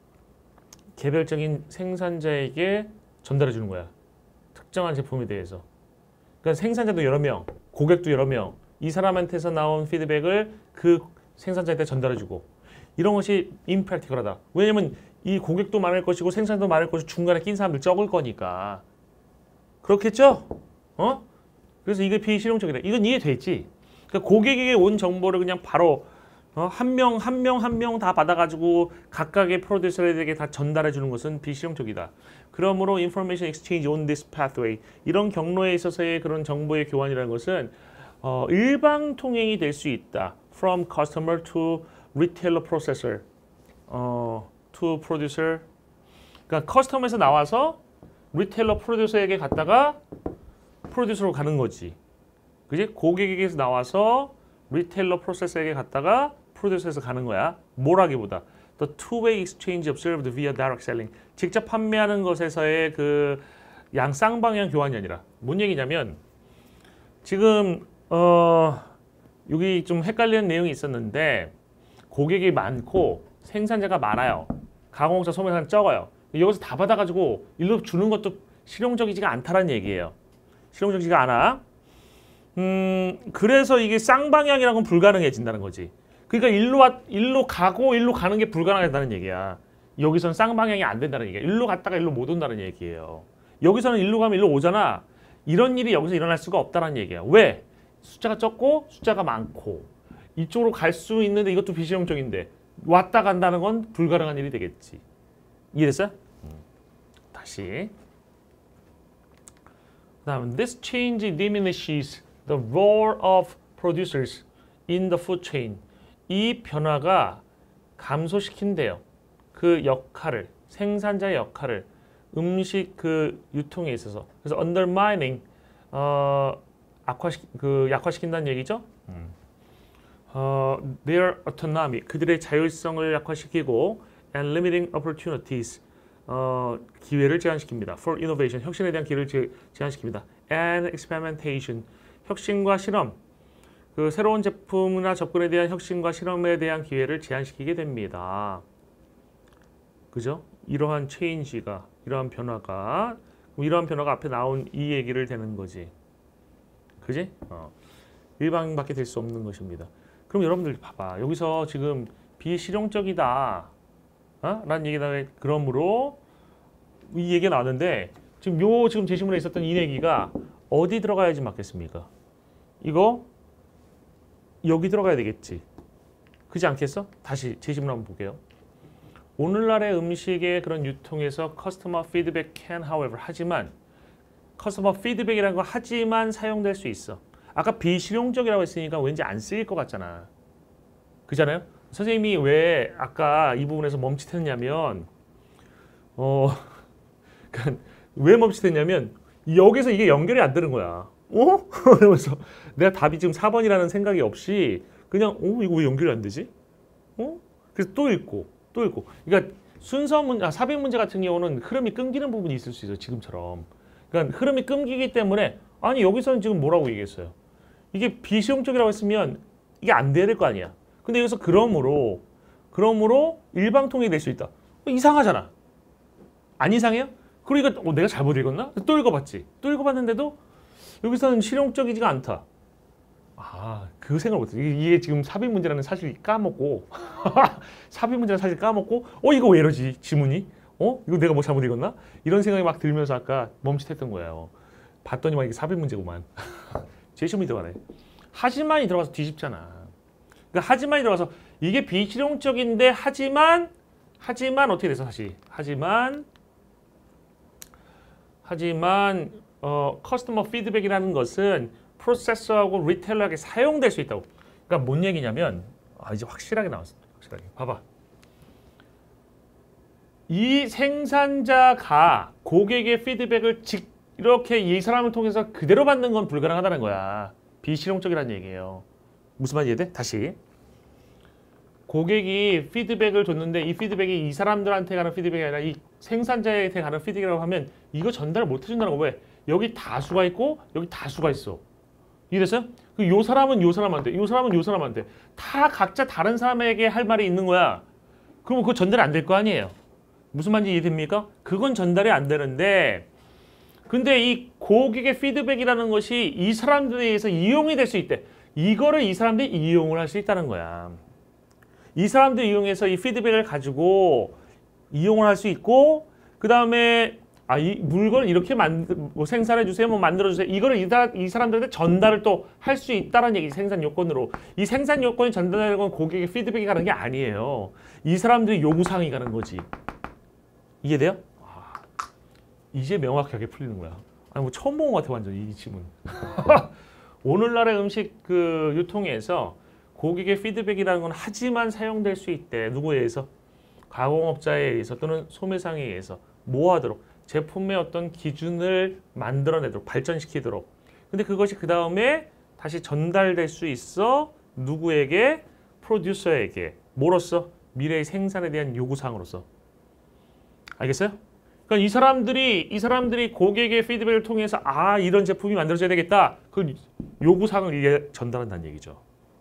개별적인 생산자에게 전달해 주는 거야. 특정한 제품에 대해서. 그러니까 생산자도 여러 명, 고객도 여러 명, 이 사람한테서 나온 피드백을 그 생산자한테 전달해 주고, 이런 것이 임프랙티컬하다. 왜냐면 이 고객도 많을 것이고 생산도 많을 것이고 중간에 낀 사람들 적을 거니까. 그렇겠죠? 어? 그래서 이게 비실용적이다. 이건 이해됐지? 그러니까 고객에게 온 정보를 그냥 바로 어? 한 명, 한 명, 한 명 다 받아가지고 각각의 프로듀서에게 다 전달해 주는 것은 비실용적이다. 그러므로 information exchange on this pathway, 이런 경로에 있어서의 그런 정보의 교환이라는 것은 어, 일방 통행이 될 수 있다. From customer to retailer, processor, 어, to producer. 그러니까 커스텀에서 나와서 리테일러, 프로듀서에게 갔다가 프로듀서로 가는 거지. 그지? 고객에게서 나와서 리테일러, 프로세서에게 갔다가 프로듀서에서 가는 거야. 뭐라기보다 the two-way exchange observed via direct selling. 직접 판매하는 것에서의 그 양 쌍방향 교환이 아니라, 뭔 얘기냐면 지금 어 여기 좀 헷갈리는 내용이 있었는데, 고객이 많고 생산자가 많아요. 가공업자, 소매상은 적어요. 여기서 다 받아가지고 일로 주는 것도 실용적이지가 않다는 얘기예요. 실용적이지가 않아. 음, 그래서 이게 쌍방향이라고는 불가능해진다는 거지. 그러니까 일로 와, 일로 가고 일로 가는 게 불가능하다는 얘기야. 여기서는 쌍방향이 안 된다는 얘기야. 일로 갔다가 일로 못 온다는 얘기예요. 여기서는 일로 가면 일로 오잖아. 이런 일이 여기서 일어날 수가 없다는 얘기야. 왜? 숫자가 적고 숫자가 많고 이쪽으로 갈 수 있는데 이것도 비실용적인데 왔다 간다는 건 불가능한 일이 되겠지. 이해됐어요? 음. 다시. 그다음 this change diminishes the role of producers in the food chain. 이 변화가 감소시킨대요. 그 역할을, 생산자의 역할을 음식 그 유통에 있어서. 그래서 undermining 어, 악화시 그 약화시킨다는 얘기죠. 음. 어, their autonomy, 그들의 자율성을 약화시키고 and limiting opportunities, 어, 기회를 제한시킵니다. for innovation, 혁신에 대한 기회를 제, 제한시킵니다. and experimentation, 혁신과 실험, 그 새로운 제품이나 접근에 대한 혁신과 실험에 대한 기회를 제한시키게 됩니다. 그죠? 이러한 체인지가, 이러한 변화가, 이러한 변화가 앞에 나온 이 얘기를 되는 거지. 그지? 어. 일방밖에 될 수 없는 것입니다. 그럼 여러분들 봐봐. 여기서 지금 비실용적이다 어? 라는 얘기가 나와요. 그러므로 이 얘기가 나왔는데 지금 요 지금 제시문에 있었던 이 얘기가 어디 들어가야지 맞겠습니까? 이거 여기 들어가야 되겠지. 그렇지 않겠어? 다시 제시문 한번 볼게요. 오늘날의 음식의 그런 유통에서 커스터머 피드백 can however, 하지만 커스터머 피드백이라는 거 하지만 사용될 수 있어. 아까 비실용적이라고 했으니까 왠지 안 쓰일 것 같잖아. 그잖아요? 선생님이 왜 아까 이 부분에서 멈칫했냐면 어, 왜 멈칫했냐면 여기서 이게 연결이 안 되는 거야. 어? 그러면서 내가 답이 지금 사 번이라는 생각이 없이 그냥 어? 이거 왜 연결이 안 되지? 어? 그래서 또 읽고 또 읽고. 그러니까 순서 문, 아, 삽입 문제 같은 경우는 흐름이 끊기는 부분이 있을 수 있어요. 지금처럼. 그러니까 흐름이 끊기기 때문에 아니 여기서는 지금 뭐라고 얘기했어요. 이게 비실용적이라고 했으면 이게 안 돼야 될 거 아니야. 근데 여기서 그러므로 그러므로 일방통행이 될 수 있다. 어, 이상하잖아. 안 이상해요? 그러니까 어, 내가 잘못 읽었나? 또 읽어봤지. 또 읽어봤는데도 여기서는 실용적이지가 않다. 아, 그 생각을 못해. 이게, 이게 지금 삽입 문제라는 사실 까먹고 삽입 문제라는 사실 까먹고 어 이거 왜 이러지 지문이? 어 이거 내가 뭐 잘못 읽었나? 이런 생각이 막 들면서 아까 멈칫했던 거예요. 봤더니 막 이게 삽입 문제구만. 제 시험이 들어가네. 하지만이 들어가서 뒤집잖아. 그러니까 하지만이 들어가서 이게 비실용적인데 하지만 하지만 어떻게 돼서 다시 하지만 하지만 어 커스터머 피드백이라는 것은 프로세서하고 리테일러에게 사용될 수 있다고. 그러니까 뭔 얘기냐면 아 이제 확실하게 나왔습니다. 확실하게. 봐봐. 이 생산자가 고객의 피드백을 직 이렇게 이 사람을 통해서 그대로 받는 건 불가능하다는 거야. 비실용적이라는 얘기예요. 무슨 말인지 이해돼? 다시. 고객이 피드백을 줬는데 이 피드백이 이 사람들한테 가는 피드백이 아니라 이 생산자한테 가는 피드백이라고 하면 이거 전달을 못 해준다는 거. 왜? 여기 다수가 있고 여기 다수가 있어. 이해됐어요? 요 사람은 요 사람한테, 요 사람은 요 사람한테 다 각자 다른 사람에게 할 말이 있는 거야. 그럼 그거 전달이 안 될 거 아니에요. 무슨 말인지 이해됩니까? 그건 전달이 안 되는데 근데 이 고객의 피드백이라는 것이 이 사람들에 의해서 이용이 될 수 있대. 이거를 이 사람들이 이용을 할 수 있다는 거야. 이 사람들이 이용해서 이 피드백을 가지고 이용을 할 수 있고 그 다음에 아, 이 물건을 이렇게 만들, 뭐 생산해 주세요, 뭐 만들어 주세요. 이거를 이, 이 사람들한테 전달을 또 할 수 있다는 얘기. 생산 요건으로. 이 생산 요건이 전달되는 건 고객의 피드백이 가는 게 아니에요. 이 사람들의 요구사항이 가는 거지. 이해돼요? 아, 이제 명확하게 풀리는 거야. 아니 뭐 처음 본 것 같아 완전 이 지문. 오늘날의 음식 그 유통에서 고객의 피드백이라는 건 하지만 사용될 수 있대. 누구에 의해서? 가공업자에 의해서 또는 소매상에 의해서 뭐 하도록? 제품의 어떤 기준을 만들어내도록 발전시키도록. 근데 그것이 그 다음에 다시 전달될 수 있어. 누구에게? 프로듀서에게. 뭐로써? 미래의 생산에 대한 요구사항으로서. 알겠어요? 그러니까 이 사람들이 이 사람들이 고객의 피드백을 통해서 아 이런 제품이 만들어져야 되겠다. 그 요구사항을 이게 전달한다는 얘기죠.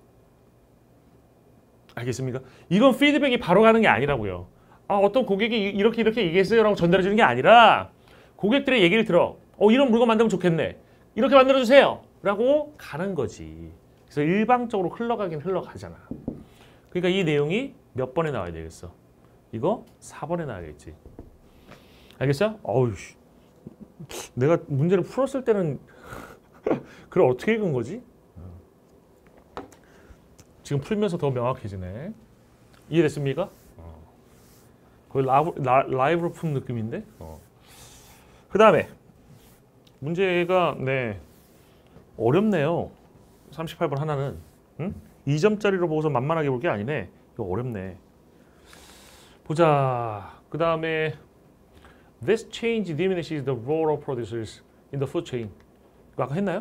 알겠습니까? 이건 피드백이 바로 가는 게 아니라고요. 아 어떤 고객이 이렇게 이렇게 얘기했어요라고 전달해 주는 게 아니라 고객들의 얘기를 들어. 어 이런 물건 만들면 좋겠네. 이렇게 만들어 주세요. 라고 가는 거지. 그래서 일방적으로 흘러가긴 흘러가잖아. 그러니까 이 내용이 몇 번에 나와야 되겠어? 이거 사 번에 나와야겠지. 알겠어요? 어우, 내가 문제를 풀었을 때는 그걸 어떻게 읽은 거지? 지금 풀면서 더 명확해지네. 이해됐습니까? 어. 거의 라이브, 라, 라이브로 푼 느낌인데? 어. 그 다음에 문제가 네 어렵네요. 삼십팔 번 하나는 응? 이 점짜리로 보고서 만만하게 볼 게 아니네. 이거 어렵네. 보자. 그 다음에 This change diminishes the role of producers in the food chain. 이거 아까 했나요?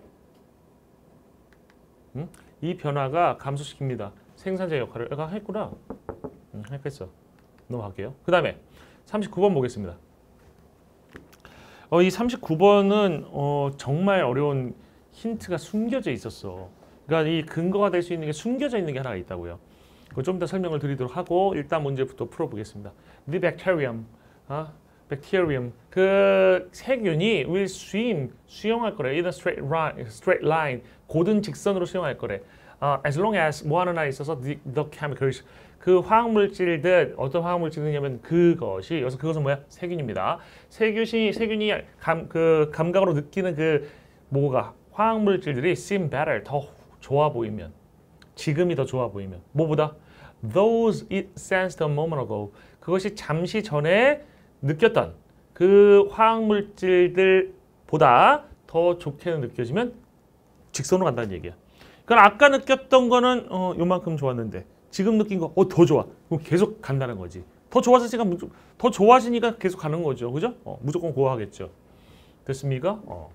응? 이 변화가 감소시킵니다. 생산자의 역할을. 아까 했구나. 응, 했겠어. 넘어갈게요. 그 다음에 삼십구 번 보겠습니다. 어, 이 삼십구 번은 어, 정말 어려운 힌트가 숨겨져 있었어. 그러니까 이 근거가 될 수 있는 게 숨겨져 있는 게 하나가 있다고요. 그거 좀 더 설명을 드리도록 하고 일단 문제부터 풀어보겠습니다. The bacterium, 어? bacterium, 그 세균이 will swim, 수영할 거래. in a straight line, straight line, 고든 직선으로 수영할 거래. Uh, as long as 뭐 하나 있어서 the, the chemicals, 그 화학물질들, 어떤 화학물질이냐면 그것이, 여기서 그것은 뭐야? 세균입니다. 세균이, 세균이 감, 그 감각으로 느끼는 그 뭐가? 화학물질들이 seem better, 더 좋아 보이면, 지금이 더 좋아 보이면, 뭐보다? Those it sensed a moment ago, 그것이 잠시 전에 느꼈던 그 화학물질들보다 더 좋게 느껴지면 직선으로 간다는 얘기야. 그러니까 아까 느꼈던 거는 어, 요만큼 좋았는데 지금 느낀 거 어, 더 좋아. 그럼 계속 간다는 거지. 더 좋아지니까 더 좋아지니까 계속 가는 거죠. 그죠? 어, 무조건 고하겠죠. 됐습니까? 어.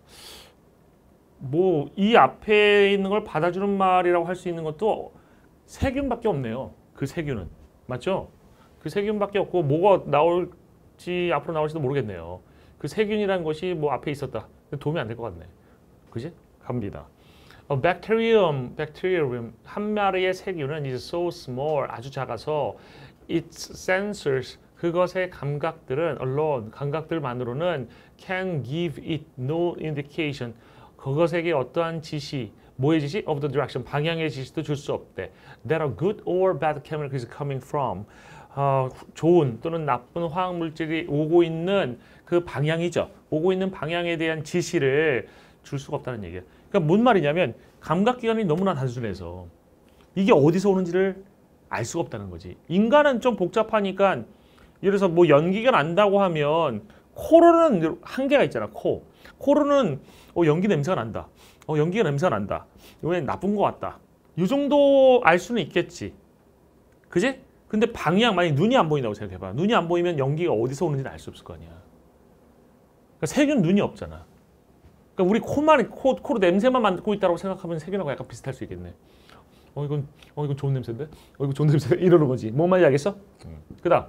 뭐 이 앞에 있는 걸 받아주는 말이라고 할 수 있는 것도 세균밖에 없네요. 그 세균은. 맞죠? 그 세균밖에 없고 뭐가 나올지 앞으로 나올지도 모르겠네요. 그 세균이란 것이 뭐 앞에 있었다. 도움이 안 될 것 같네. 그지? 갑니다. A bacterium, bacterium 한 마리의 세균은 is so small 아주 작아서 its sensors 그것의 감각들은 alone 감각들만으로는 can give it no indication 그것에게 어떠한 지시 뭐의 지시? Of the direction 방향의 지시도 줄 수 없대. That a good or bad chemical is coming from 어, 좋은 또는 나쁜 화학 물질이 오고 있는 그 방향이죠. 오고 있는 방향에 대한 지시를 줄 수가 없다는 얘기예요. 그러니까 뭔 말이냐면 감각기관이 너무나 단순해서 이게 어디서 오는지를 알 수가 없다는 거지. 인간은 좀 복잡하니까 예를 들어서 뭐 연기가 난다고 하면 코로는 한계가 있잖아. 코. 코로는 어, 연기 냄새가 난다. 어, 연기가 냄새가 난다. 이번엔 나쁜 것 같다. 이 정도 알 수는 있겠지. 그지? 근데 방향, 만약 눈이 안 보인다고 생각해봐. 눈이 안 보이면 연기가 어디서 오는지는 알 수 없을 거 아니야. 그러니까 세균 눈이 없잖아. 그러니까 우리 코만, 코, 코로 냄새만 맡고 있다고 생각하면 세균하고 약간 비슷할 수 있겠네. 어, 이건, 어, 이건 좋은 냄새인데? 어, 이거 좋은 냄새 이러는 거지. 뭔 말인지 알겠어? 음. 그 다음.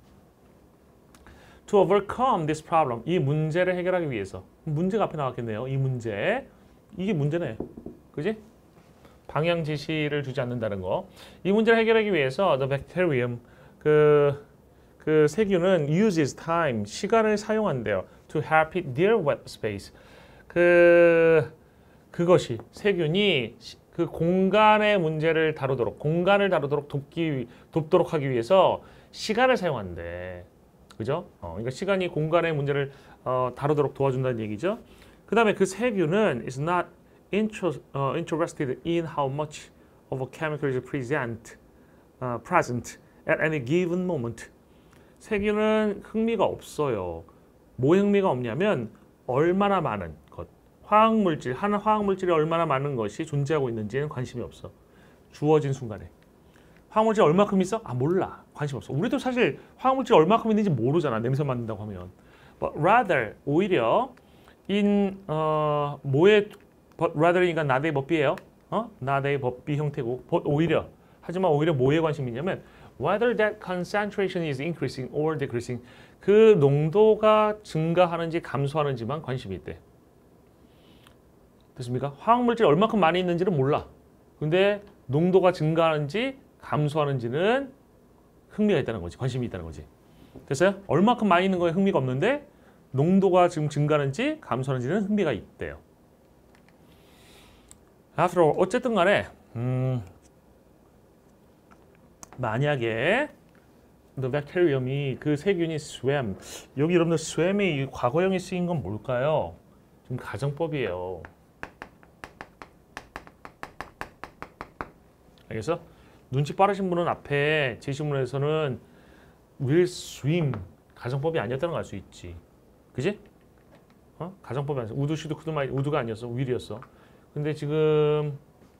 To overcome this problem. 이 문제를 해결하기 위해서. 문제가 앞에 나왔겠네요. 이 문제. 이게 문제네. 그지? 방향 지시를 주지 않는다는 거. 이 문제를 해결하기 위해서 the bacterium 그, 그 세균은 uses time 시간을 사용한대요. To help it deal with space. 그 그것이 세균이 그 공간의 문제를 다루도록 공간을 다루도록 돕기 돕도록 하기 위해서 시간을 사용한대. 그죠? 어, 그러니까 시간이 공간의 문제를 어, 다루도록 도와준다는 얘기죠. 그 다음에 그 세균은 is not Inter, uh, interested in how much of a chemical is present, uh, present at any given moment. 세균은 흥미가 없어요. 뭐 흥미가 없냐면 얼마나 많은 것, 화학물질, 한 화학물질이 얼마나 많은 것이 존재하고 있는지는 관심이 없어. 주어진 순간에. 화학물질이 얼마큼 있어? 아 몰라. 관심 없어. 우리도 사실 화학물질이 얼마큼 있는지 모르잖아. 냄새 맡는다고 하면. But rather, 오히려 in 어, 뭐에 But rather이니까 나대의 법비예요. 어? 나대의 법비 형태고. But 오히려. 하지만 오히려 뭐에 관심이 있냐면 whether that concentration is increasing or decreasing. 그 농도가 증가하는지 감소하는지만 관심이 있대. 됐습니까? 화학물질이 얼마큼 많이 있는지는 몰라. 근데 농도가 증가하는지 감소하는지는 흥미가 있다는 거지. 관심이 있다는 거지. 됐어요? 얼마큼 많이 있는 거에 흥미가 없는데 농도가 지금 증가하는지 감소하는지는 흥미가 있대요. After all, 어쨌든 간에 음, 만약에 the bacterium이 그 세균이 swam 여기 여러분들 swam이 과거형이 쓰인 건 뭘까요? 지금 가정법이에요. 알겠어? 눈치 빠르신 분은 앞에 제시문에서는 will swim 가정법이 아니었다는 걸 알 수 있지. 그지? 어? 가정법이 아니었어. 우드 슈드 쿠드 마이 우드가 아니었어. will이었어. 근데 지금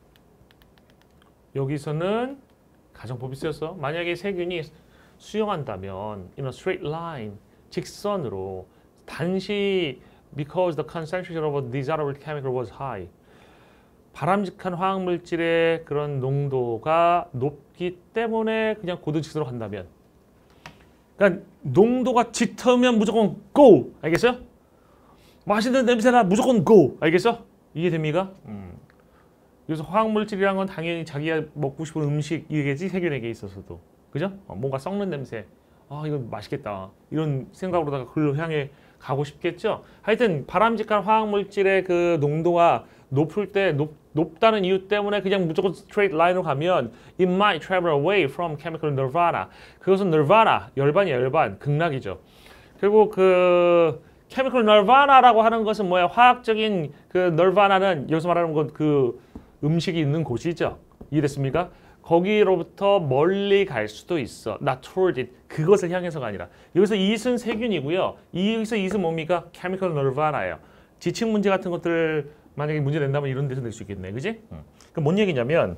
여기서는 가정법이 쓰였어. 만약에 세균이 수영한다면 in a straight line 직선으로 단시 because the concentration of a desirable chemical was high 바람직한 화학물질의 그런 농도가 높기 때문에 그냥 고도직선으로 간다면 그러니까 농도가 짙으면 무조건 go 알겠어요? 맛있는 냄새나 무조건 go 알겠어? 이해됩니까? 음. 그래서 화학물질이란 건 당연히 자기가 먹고 싶은 음식이겠지 세균에게 있어서도 그죠? 어, 뭔가 썩는 냄새 아 이거 맛있겠다 이런 생각으로다가 그걸로 향해 가고 싶겠죠? 하여튼 바람직한 화학물질의 그 농도가 높을 때 높, 높다는 이유 때문에 그냥 무조건 straight line으로 가면 it might travel away from chemical nirvana 그것은 nirvana, 열반이야 열반, 극락이죠. 그리고 그 chemical nirvana라고 하는 것은 뭐야? 화학적인 그 nirvana는 여기서 말하는 건 그 음식이 있는 곳이죠. 이해됐습니까? 거기로부터 멀리 갈 수도 있어. not toward it. 그것을 향해서가 아니라. 여기서 it은 세균이고요. 여기서 it은 뭡니까? chemical nirvana예요. 지층 문제 같은 것들 만약에 문제 낸다면 이런 데서 낼 수 있겠네. 그지? 응. 그 뭔 얘기냐면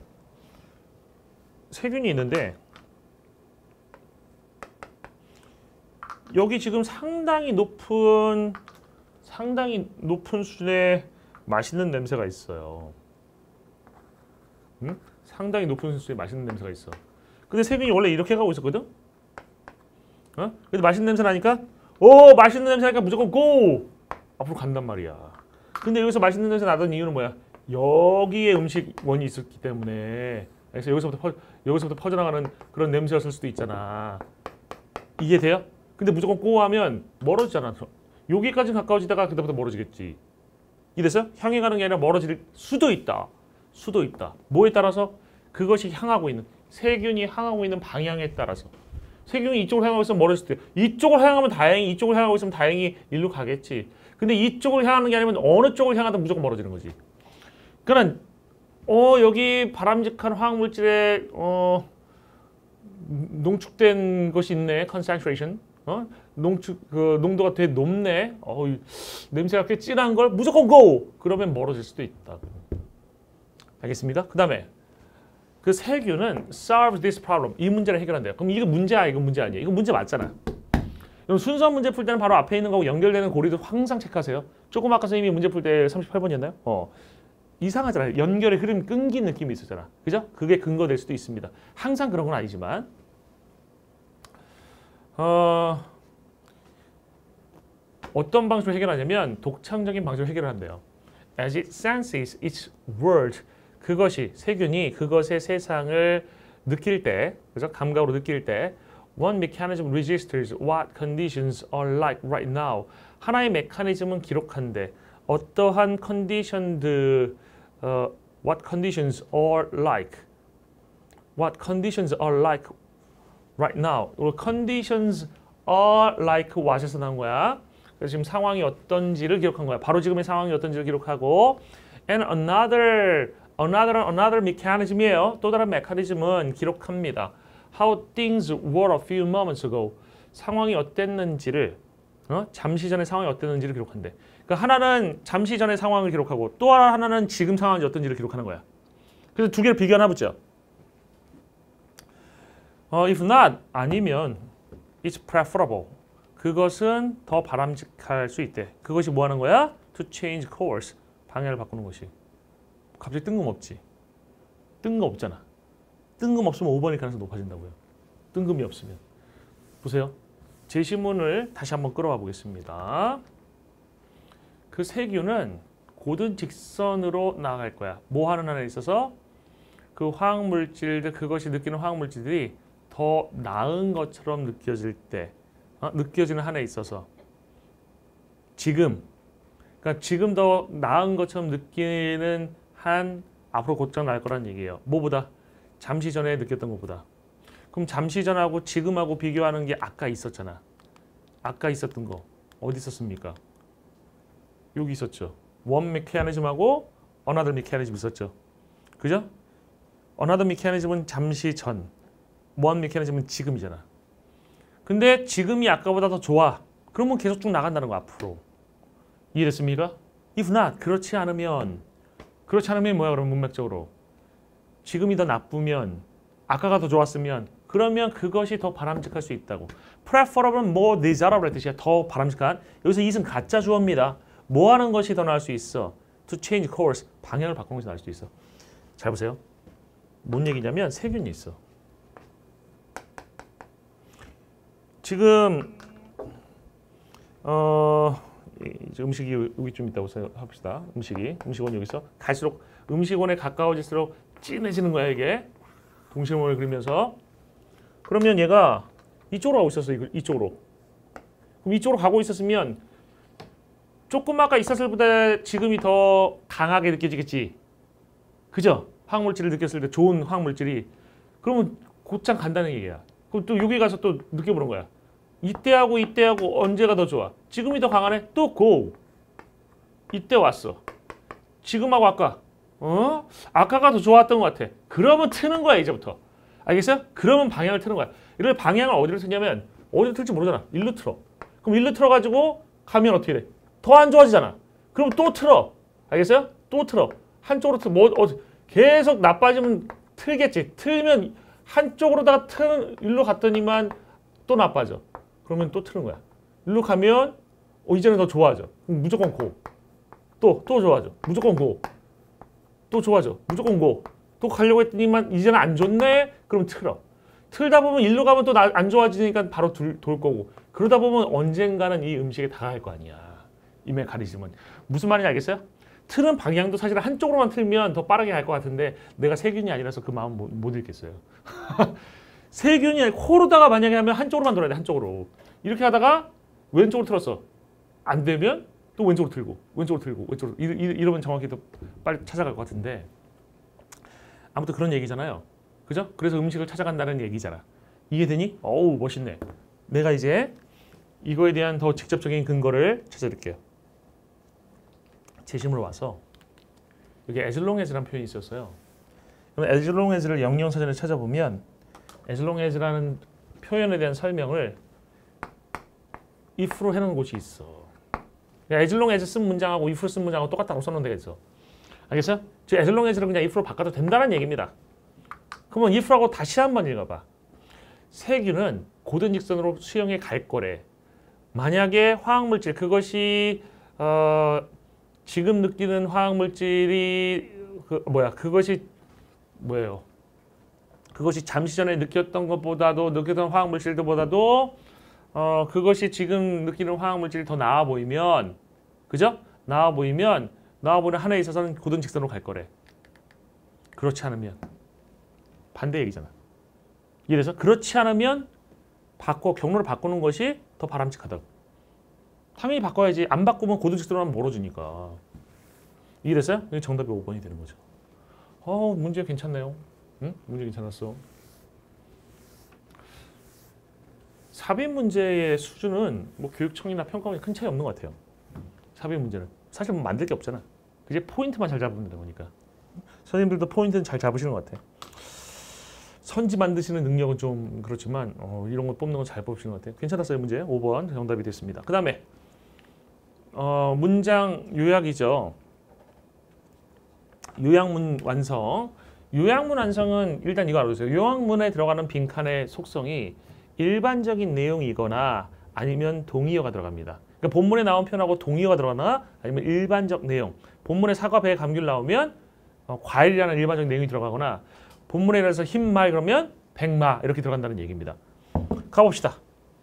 세균이 있는데 여기 지금 상당히 높은 상당히 높은 수준의 맛있는 냄새가 있어요. 응? 상당히 높은 수준의 맛있는 냄새가 있어. 근데 세균이 원래 이렇게 가고 있었거든? 어? 근데 맛있는 냄새 나니까 오 맛있는 냄새 나니까 무조건 고! 앞으로 간단 말이야. 근데 여기서 맛있는 냄새 나던 이유는 뭐야? 여기에 음식원이 있었기 때문에 그래서 여기서부터 퍼, 여기서부터 퍼져나가는 그런 냄새였을 수도 있잖아. 이게 돼요? 근데 무조건 고 하면 멀어지잖아. 여기까지 가까워지다가 그다음부터 멀어지겠지. 이래서 향해 가는 게 아니라 멀어질 수도 있다. 수도 있다. 뭐에 따라서? 그것이 향하고 있는 세균이 향하고 있는 방향에 따라서. 세균이 이쪽을 향하고 있으면 멀어질 때 이쪽을 향하면 다행히 이쪽을 향하고 있으면 다행히 일로 가겠지. 근데 이쪽을 향하는 게 아니면 어느 쪽을 향하든 무조건 멀어지는 거지. 그러니까 어 여기 바람직한 화학물질에 어 농축된 것이 있네. concentration. 어? 농축 그 농도가 되게 높네. 어 냄새가 꽤 진한 걸 무조건 go. 그러면 멀어질 수도 있다. 알겠습니다. 그다음에 그 세균은 solve this problem. 이 문제를 해결한대요. 그럼 이거 문제야, 이거 문제 아니에요? 이거 문제 맞잖아. 그럼 순서 문제 풀 때는 바로 앞에 있는 거하고 연결되는 고리도 항상 체크하세요. 조금 아까 선생님이 문제 풀 때 삼십팔 번이었나요? 어. 이상하잖아요. 연결의 흐름 끊긴 느낌이 있었잖아. 그죠? 그게 근거될 수도 있습니다. 항상 그런 건 아니지만 어, 어떤 방식으로 해결하냐면 독창적인 방식으로 해결을 한대요. As it senses its world. 그것이 세균이 그것의 세상을 느낄 때, 그죠? 감각으로 느낄 때 one mechanism registers what conditions are like right now. 하나의 메커니즘은 기록한대. 어떠한 컨디션들 어, what conditions are like what conditions are like right now. conditions are like what에서 나온 거야. 그래서 지금 상황이 어떤지를 기록한 거야. 바로 지금의 상황이 어떤지를 기록하고 and another another another mechanism이에요. 또 다른 메커니즘은 기록합니다. How things were a few moments ago. 상황이 어땠는지를 어? 잠시 전에 상황이 어땠는지를 기록한대. 그러니까 하나는 잠시 전의 상황을 기록하고 또 하나는 지금 상황이 어떤지를 기록하는 거야. 그래서 두 개를 비교하나 보죠. 어, if not 아니면 it's preferable. 그것은 더 바람직할 수 있대. 그것이 뭐 하는 거야? To change course. 방향을 바꾸는 것이. 갑자기 뜬금없지. 뜬금없잖아. 뜬금없으면 오 번일 가능성이 높아진다고요. 뜬금이 없으면. 보세요. 제시문을 다시 한번 끌어와 보겠습니다. 그 세균은 고든 직선으로 나아갈 거야. 뭐 하는 한에 있어서 그 화학물질들, 그것이 느끼는 화학물질들이 더 나은 것처럼 느껴질 때, 어? 느껴지는 한에 있어서 지금, 그러니까 지금 더 나은 것처럼 느끼는 한 앞으로 곧장 날 거란 얘기예요. 뭐보다? 잠시 전에 느꼈던 것보다. 그럼 잠시 전하고 지금하고 비교하는 게 아까 있었잖아. 아까 있었던 거 어디 있었습니까? 여기 있었죠. one mechanism하고 another mechanism 있었죠. 그죠? another mechanism은 잠시 전, one mechanism은 지금이잖아. 근데 지금이 아까보다 더 좋아. 그러면 계속 쭉 나간다는 거 앞으로. 이해됐습니까? if not, 그렇지 않으면 그렇지 않으면 뭐야 그러면 문맥적으로 지금이 더 나쁘면 아까가 더 좋았으면 그러면 그것이 더 바람직할 수 있다고. preferable은 more desirable 뜻이야. 더 바람직한. 여기서 it은 가짜 주어입니다. 뭐 하는 것이 더 나을 수 있어? To change course. 방향을 바꾸는 것이 나을 수 있어. 잘 보세요. 뭔 얘기냐면 세균이 있어. 지금 어 이제 음식이 여기 좀 있다고 합시다. 음식이 음식원 여기서 갈수록 음식원에 가까워질수록 진해지는 거야 이게. 동심원을 그리면서. 그러면 얘가 이쪽으로 가고 있었어. 이쪽으로. 그럼 이쪽으로 가고 있었으면 조금 아까 있었을 때보다 지금이 더 강하게 느껴지겠지. 그죠? 화학물질을 느꼈을 때 좋은 화학물질이. 그러면 곧장 간다는 얘기야. 그럼 또 여기 가서 또 느껴보는 거야. 이때하고 이때하고 언제가 더 좋아? 지금이 더 강하네? 또 go. 이때 왔어. 지금하고 아까. 어? 아까가 더 좋았던 것 같아. 그러면 트는 거야 이제부터. 알겠어요? 그러면 방향을 트는 거야. 이럴 방향을 어디로 트냐면 어디로 틀지 모르잖아. 일로 틀어. 그럼 일로 틀어가지고 가면 어떻게 돼? 더 안 좋아지잖아. 그럼 또 틀어. 알겠어요? 또 틀어. 한쪽으로 틀어. 뭐, 어, 계속 나빠지면 틀겠지. 틀면 한쪽으로다가 트는 일로 갔더니만 또 나빠져. 그러면 또 트는 거야. 일로 가면 어, 이제는 더 좋아져. 그럼 무조건 고. 또, 또 좋아져. 무조건 고. 또 좋아져. 무조건 고. 또 가려고 했더니만 이제는 안 좋네? 그럼 틀어. 틀다 보면 일로 가면 또 안 좋아지니까 바로 돌, 돌 거고 그러다 보면 언젠가는 이 음식에 다가갈 거 아니야. 이 메커니즘은. 무슨 말인지 알겠어요? 틀은 방향도 사실 한쪽으로만 틀면 더 빠르게 갈 것 같은데 내가 세균이 아니라서 그 마음 못, 못 읽겠어요. 세균이 아니라 코로다가 만약에 하면 한쪽으로만 돌아야 돼. 한쪽으로. 이렇게 하다가 왼쪽으로 틀었어. 안 되면 또 왼쪽으로 틀고 왼쪽으로 틀고 왼쪽으로 이, 이, 이러면 정확히 더 빨리 찾아갈 것 같은데 아무튼 그런 얘기잖아요. 그죠? 그래서 음식을 찾아간다는 얘기잖아. 이해되니? 어우 멋있네. 내가 이제 이거에 대한 더 직접적인 근거를 찾아드릴게요. 재심으로 와서 여기 as long as라는 표현이 있었어요. 그럼 as long as를 영영사전에 찾아보면 as long as라는 표현에 대한 설명을 if로 해놓은 곳이 있어. as long as 쓴 문장하고 if로 쓴 문장하고 똑같다고 써놓은 데가 있어. 알겠어요? 즉 as long as를 그냥 if로 바꿔도 된다는 얘기입니다. 그러면 if라고 다시 한번 읽어봐. 세균은 고든 직선으로 수용해 갈 거래. 만약에 화학물질 그것이 어, 지금 느끼는 화학물질이 그 뭐야 그것이 뭐예요? 그것이 잠시 전에 느꼈던 것보다도 느꼈던 화학물질들보다도 어, 그것이 지금 느끼는 화학물질이 더 나아 보이면 그죠? 나아 보이면 나아 보이는 하나에 있어서는 고든 직선으로 갈 거래. 그렇지 않으면 반대 얘기잖아. 이래서 그렇지 않으면 바꿔 경로를 바꾸는 것이 더 바람직하다. 당연히 바꿔야지. 안 바꾸면 고든 직선으로 하면 멀어지니까. 이래서요? 정답이 오 번이 되는 거죠. 어 문제 괜찮네요. 응? 문제 괜찮았어. 삽입 문제의 수준은 뭐 교육청이나 평가원이 큰 차이 없는 것 같아요. 삽입 문제는 사실 뭐 만들 게 없잖아. 그게 포인트만 잘 잡으면 되는 거니까. 선생님들도 포인트는 잘 잡으시는 것 같아. 선지 만드시는 능력은 좀 그렇지만 어, 이런 거 뽑는 건 잘 뽑으시는 것 같아요. 괜찮았어요. 문제 오 번 정답이 됐습니다. 그 다음에 어, 문장 요약이죠. 요약문 완성. 요약문 완성은 일단 이거 알아두세요. 요약문에 들어가는 빈칸의 속성이 일반적인 내용이거나 아니면 동의어가 들어갑니다. 그러니까 본문에 나온 표현하고 동의어가 들어가나 아니면 일반적 내용. 본문에 사과, 배, 감귤 나오면 어, 과일이라는 일반적 내용이 들어가거나 본문에 대해서 흰말 그러면 백마 이렇게 들어간다는 얘기입니다. 가봅시다.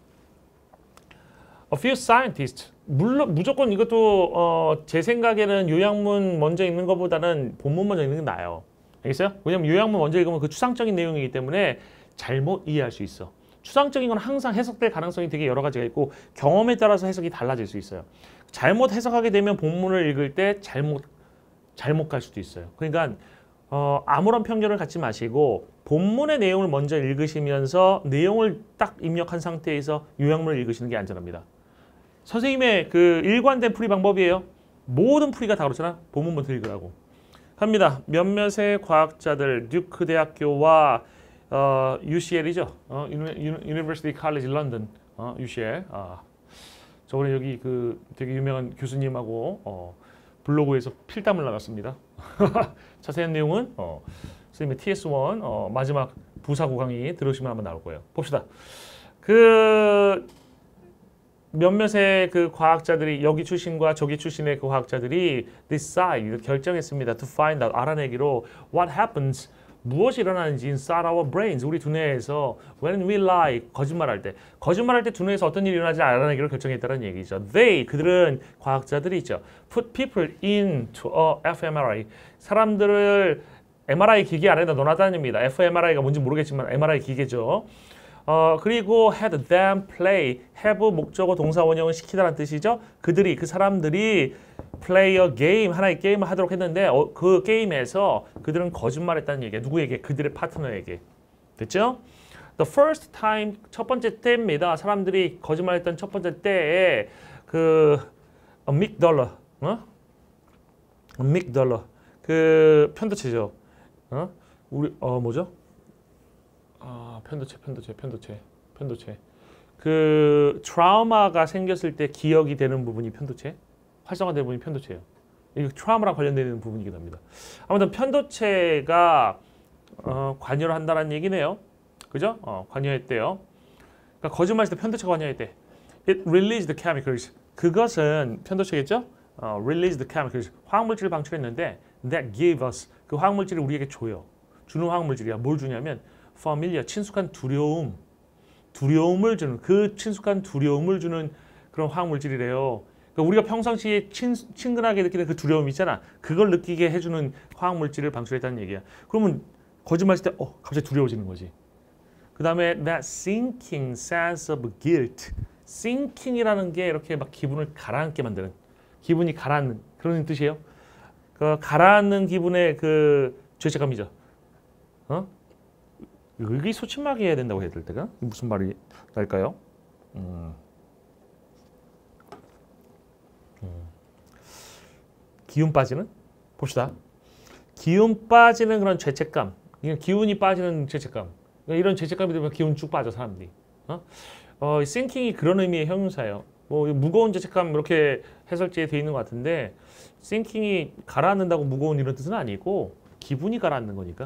A few scientists. 물론 무조건 이것도 어, 제 생각에는 요약문 먼저 읽는 것보다는 본문 먼저 읽는 게 나아요. 알겠어요? 왜냐면 요약문 먼저 읽으면 그 추상적인 내용이기 때문에 잘못 이해할 수 있어. 추상적인 건 항상 해석될 가능성이 되게 여러 가지가 있고 경험에 따라서 해석이 달라질 수 있어요. 잘못 해석하게 되면 본문을 읽을 때 잘못 잘못 갈 수도 있어요. 그러니까 어, 아무런 편견을 갖지 마시고 본문의 내용을 먼저 읽으시면서 내용을 딱 입력한 상태에서 요약문을 읽으시는 게 안전합니다. 선생님의 그 일관된 풀이 방법이에요. 모든 풀이가 다 그렇잖아. 본문 먼저 읽으라고. 합니다. 몇몇의 과학자들 듀크 대학교와 어, 유씨엘이죠. 어, University College London, 어, 유씨엘. 아, 저번에 여기 그 되게 유명한 교수님하고 어, 블로그에서 필담을 나눴습니다. 자세한 내용은 어, 선생님의 티에스 원 어, 마지막 부사고 강의 들으시면 한번 나올 거예요. 봅시다. 그 몇몇의 그 과학자들이 여기 출신과 저기 출신의 그 과학자들이 decide 결정했습니다. To find out 알아내기로 what happens 무엇이 일어나는지 inside our brains 우리 두뇌에서 when we lie 거짓말할 때 거짓말할 때 두뇌에서 어떤 일이 일어나지 알아내기로 결정했다는 얘기죠. They 그들은 과학자들이 있죠. Put people into a 에프엠알아이 사람들을 엠알아이 기계 안에다 넣어놨다는 에프엠알아이가 뭔지 모르겠지만 엠알아이 기계죠. 어, 그리고 had them play have 목적어 동사 원형을 시키다는 뜻이죠. 그들이 그 사람들이 play a game 하나의 게임을 하도록 했는데 어, 그 게임에서 그들은 거짓말했다는 얘기야. 누구에게? 그들의 파트너에게. 됐죠? The first time 첫 번째 때입니다. 사람들이 거짓말했던 첫 번째 때에 그 amygdala, 어? amygdala 그 편도체죠. 어? 우리 어 뭐죠? 아 편도체, 편도체, 편도체, 편도체. 그 트라우마가 생겼을 때 기억이 되는 부분이 편도체, 활성화되는 부분이 편도체예요. 이게 트라우마랑 관련되는 부분이기도 합니다. 아무튼 편도체가 어, 관여를 한다는 얘기네요. 그죠? 어, 관여했대요. 그러니까 거짓말했을 때 편도체가 관여했대. It released the chemicals. 그것은 편도체겠죠? 어, released the chemicals. 화학물질을 방출했는데 that gave us. 그 화학물질을 우리에게 줘요. 주는 화학물질이야. 뭘 주냐면 familiar, 친숙한 두려움, 두려움을 주는 그 친숙한 두려움을 주는 그런 화학 물질이래요. 그러니까 우리가 평상시에 친, 친근하게 느끼는 그 두려움 있잖아. 그걸 느끼게 해주는 화학 물질을 방출했다는 얘기야. 그러면 거짓말했을 때 어, 갑자기 두려워지는 거지. 그 다음에 that sinking sense of guilt. sinking이라는 게 이렇게 막 기분을 가라앉게 만드는, 기분이 가라앉는 그런 뜻이에요. 그 가라앉는 기분의 그 죄책감이죠. 어? 의기소침하게 해야 된다고 해야 될 때가 무슨 말이 날까요? 음. 음. 기운 빠지는? 봅시다. 기운 빠지는 그런 죄책감, 기운이 빠지는 죄책감. 이런 죄책감이 들면 기운 쭉 빠져 사람들이. 어? 어, 싱킹이 그런 의미의 형용사예요. 뭐 무거운 죄책감 이렇게 해설지에 돼 있는 것 같은데 싱킹이 가라앉는다고 무거운 이런 뜻은 아니고 기분이 가라앉는 거니까.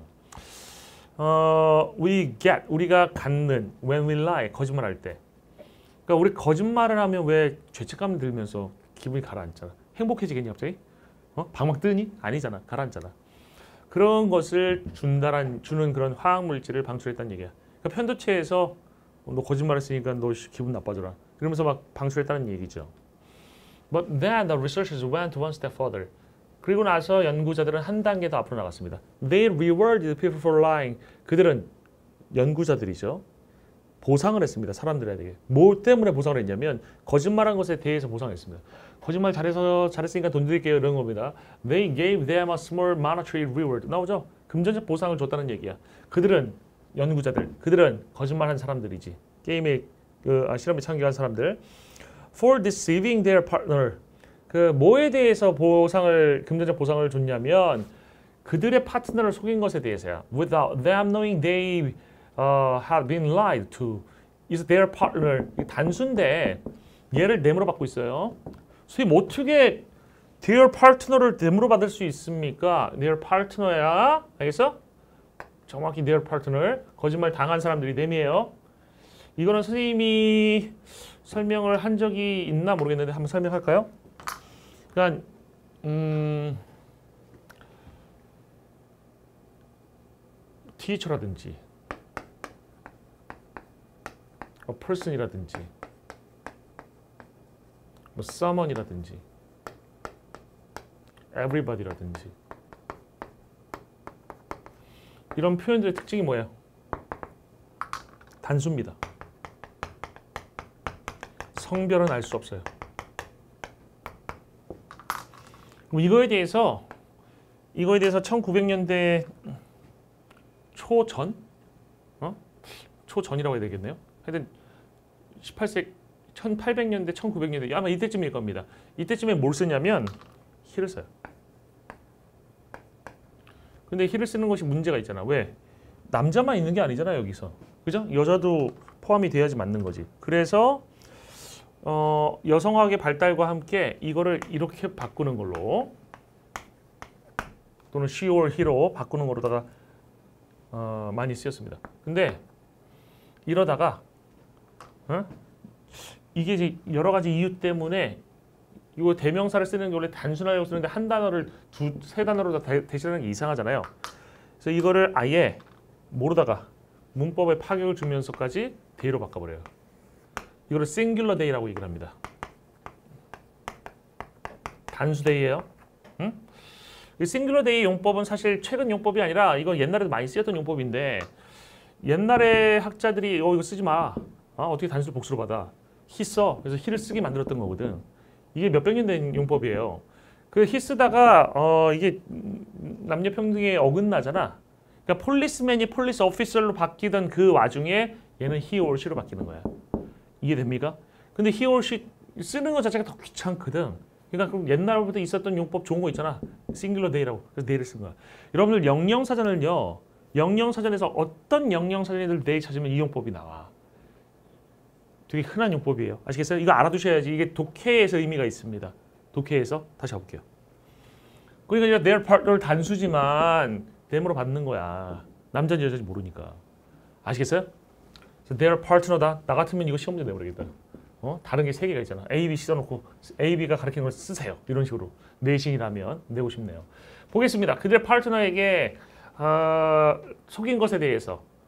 어, we get 우리가 갖는 when we lie 거짓말할 때. 그러니까 우리 거짓말을 하면 왜 죄책감을 들면서 기분이 가라앉잖아. 행복해지겠니 갑자기? 어? 방막 뜨니? 아니잖아. 가라앉잖아. 그런 것을 준다란 주는 그런 화학 물질을 방출했다는 얘기야. 그러니까 편도체에서 너 거짓말했으니까 너 기분 나빠져라. 그러면서 막 방출했다는 얘기죠. But then the researchers went one step further. 그리고 나서 연구자들은 한 단계 더 앞으로 나갔습니다. They rewarded people for lying. 그들은 연구자들이죠. 보상을 했습니다. 사람들에게. 뭐 때문에 보상을 했냐면 거짓말한 것에 대해서 보상했습니다. 거짓말 잘해서 잘했으니까 돈 드릴게요 이런 겁니다. They gave them a small monetary reward. 나오죠? 금전적 보상을 줬다는 얘기야. 그들은 연구자들, 그들은 거짓말한 사람들이지. 게임에 그 아, 실험에 참여한 사람들. For deceiving their partner. 그 뭐에 대해서 보상을 금전적 보상을 줬냐면 그들의 파트너를 속인 것에 대해서야. Without them knowing they uh, have been lied to. is their partner. 단수인데 얘를 뇌물로 받고 있어요. 선생님 어떻게 their partner를 뇌물로 받을 수 있습니까? their partner야. 알겠어? 정확히 their partner. 거짓말 당한 사람들이 뇌미예요. 이거는 선생님이 설명을 한 적이 있나 모르겠는데 한번 설명할까요? 그러니까 음, teacher라든지 a person이라든지 뭐 someone이라든지 everybody라든지 이런 표현들의 특징이 뭐예요? 단수입니다. 성별은 알 수 없어요. 그럼 이거에 대해서 이거에 대해서 천구백 년대 초전? 어? 초전이라고 해야 되겠네요. 하여튼 십팔 세기 천팔백 년대, 천구백 년대 아마 이때쯤일 겁니다. 이때쯤에 뭘 쓰냐면 히를 써요. 근데 히를 쓰는 것이 문제가 있잖아. 왜? 남자만 있는 게 아니잖아 여기서. 그죠? 여자도 포함이 돼야지 맞는 거지. 그래서 어, 여성학의 발달과 함께 이거를 이렇게 바꾸는 걸로 또는 she or he로 바꾸는 거로다가 어, 많이 쓰였습니다. 근데 이러다가 어? 이게 이제 여러 가지 이유 때문에 이거 대명사를 쓰는 게 원래 단순하려고 쓰는데 한 단어를 두 세 단어로 다 대신하는 게 이상하잖아요. 그래서 이거를 아예 모르다가 문법에 파격을 주면서까지 데이로 바꿔버려요. 이거를 singular day라고 얘기를 합니다. 단수 데이예요. 응? 이 singular day 용법은 사실 최근 용법이 아니라 이거 옛날에도 많이 쓰였던 용법인데 옛날에 학자들이 어 이거 쓰지 마. 아, 어떻게 단수를 복수로 받아? he 써. 그래서 he를 쓰게 만들었던 거거든. 이게 몇백 년 된 용법이에요. 그 he 쓰다가 어 이게 남녀 평등에 어긋나잖아. 그러니까 policeman이 police officer로 바뀌던 그 와중에 얘는 he or she로 바뀌는 거야. 이해됩니까? 근데 he or she 쓰는 것 자체가 더 귀찮거든. 그러니까 그럼 옛날부터 있었던 용법 좋은 거 있잖아. singular day라고. 그래서 day를 쓴 거야. 여러분들 영영사전을요. 영영사전에서 어떤 영영사전이든 day 찾으면 이 용법이 나와. 되게 흔한 용법이에요. 아시겠어요? 이거 알아두셔야지. 이게 독해에서 의미가 있습니다. 독해에서 다시 가볼게요. 그러니까 their partner 단수지만 댐으로 받는 거야. 남자인지 여자인지 모르니까. 아시겠어요? their partner다. 나 같으면 이거 시험 문제 내버리겠다. 어? 다른 게 세 개가 있잖아. A, B 써놓고 A, B가 가르치는 걸 쓰세요. 이런 식으로. 내신이라면 내고 싶네요. 보겠습니다. 그들의 파트너에게 어, 속인 것에 대해서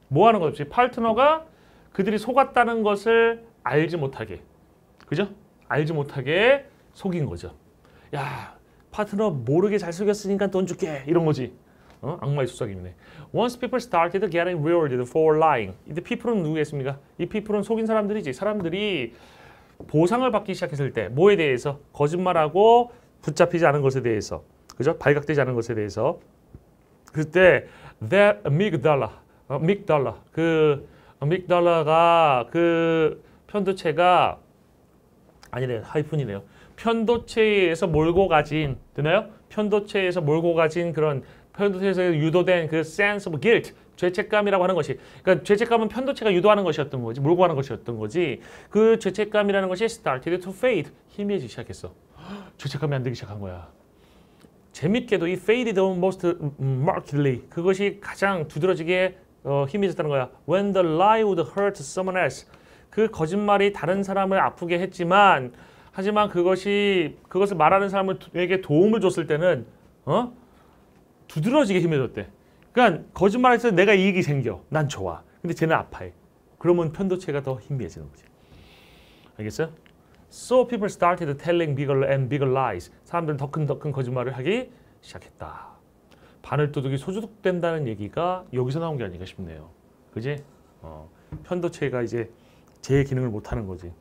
뭐 하는 것 없이 파트너가 그들이 속았다는 것을 알지 못하게, 그죠? 알지 못하게 속인 거죠. 야, 파트너 모르게 잘 속였으니까 돈 줄게 이런 거지. 어? 악마의 수작이네. Once people started getting rewarded for lying. 이때 people은 누구겠습니까? 이 people은 속인 사람들이지. 사람들이 보상을 받기 시작했을 때 뭐에 대해서? 거짓말하고 붙잡히지 않은 것에 대해서, 그죠? 발각되지 않은 것에 대해서. 그때 that amygdala, amygdala, 그 amygdala가 그 편도체가 아니래요. 하이픈이네요. 편도체에서 몰고 가진, 되나요? 편도체에서 몰고 가진 그런 편도체에서 유도된 그 sense of guilt, 죄책감이라고 하는 것이, 그러니까 죄책감은 편도체가 유도하는 것이었던 거지, 몰고 가는 것이었던 거지. 그 죄책감이라는 것이 started to fade, 희미해지기 시작했어. 죄책감이 안 들기 시작한 거야. 재밌게도 이 faded almost markedly, 그것이 가장 두드러지게 어, 희미해졌다는 거야. When the lie would hurt someone else, 그 거짓말이 다른 사람을 아프게 했지만, 하지만 그것이 그것을 말하는 사람에게 도움을 줬을 때는 어? 두드러지게 힘해졌대. 그러니까 거짓말해서 내가 이익이 생겨. 난 좋아. 근데 쟤는 아파해. 그러면 편도체가 더 희미해지는 거지. 알겠어요? So people started telling bigger and bigger lies. 사람들은 더 큰 더 큰 거짓말을 하기 시작했다. 바늘도둑이 소주독된다는 얘기가 여기서 나온 게 아닌가 싶네요. 그지? 어, 편도체가 이제 제 기능을 못하는 거지.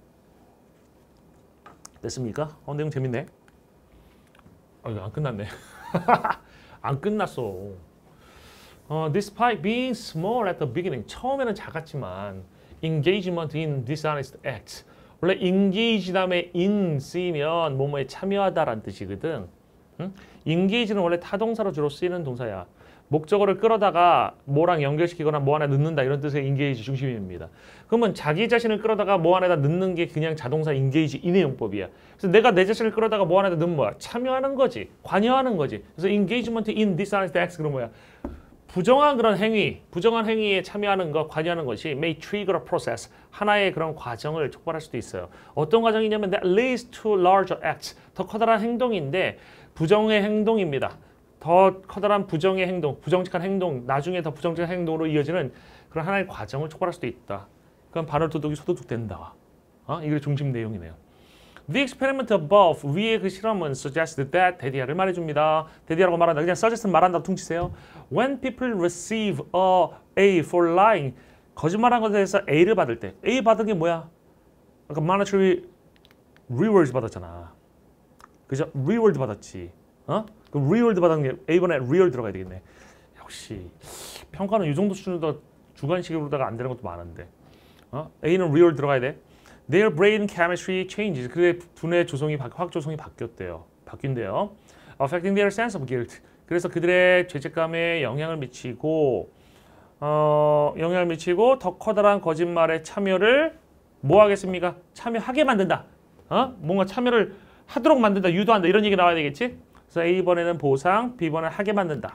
됐습니까? 어, 내용 재밌네. 아, 이거 안 끝났네. 안 끝났어. 어, despite being small at the beginning, 처음에는 작았지만 engagement in dishonest acts. 원래 engage 다음에 in 쓰이면 뭐뭐에 참여하다라는 뜻이거든. 응? engage는 원래 타동사로 주로 쓰이는 동사야. 목적어를 끌어다가 뭐랑 연결시키거나 뭐 하나 넣는다 이런 뜻의 engage 중심입니다. 그러면 자기 자신을 끌어다가 뭐 하나에다 넣는 게 그냥 자동사 engage 인의 용법이야. 그래서 내가 내 자신을 끌어다가 뭐 하나에다 넣으면 뭐야? 참여하는 거지. 관여하는 거지. 그래서 engagement in dishonest acts 그런 뭐야? 부정한 그런 행위, 부정한 행위에 참여하는 것, 관여하는 것이 may trigger a process, 하나의 그런 과정을 촉발할 수도 있어요. 어떤 과정이냐면 that leads to larger acts, 더 커다란 행동인데 부정의 행동입니다. 더 커다란 부정의 행동, 부정직한 행동, 나중에 더 부정직한 행동으로 이어지는 그런 하나의 과정을 촉발할 수도 있다. 그럼 바늘도둑이 소도둑된다. 어? 이게 중심 내용이네요. The experiment above, 위의 그 실험은 suggested that, 데디아를 말해줍니다. 데디아라고 말한다. 그냥 suggest 말한다고 퉁치세요. When people receive a A for lying, 거짓말한 것에 대해서 A를 받을 때, A 받은 게 뭐야? 아까 monetary rewards 받았잖아. 그죠? reward 받았지. 어? 그 reward 받은 게 A번에 real 들어가야 되겠네. 역시 평가는 이 정도 수준으로 주관식으로다가 안 되는 것도 많은데. 어? A는 real 들어가야 돼. Their brain chemistry changes. 그의 두뇌 조성이 화학 조성이 바뀌었대요. 바뀐대요. Affecting their sense of guilt. 그래서 그들의 죄책감에 영향을 미치고 어, 영향을 미치고 더 커다란 거짓말에 참여를 뭐 하겠습니까? 참여하게 만든다. 어? 뭔가 참여를 하도록 만든다. 유도한다. 이런 얘기 나와야 되겠지? 그래서 A번에는 보상, B번은 하게 만든다.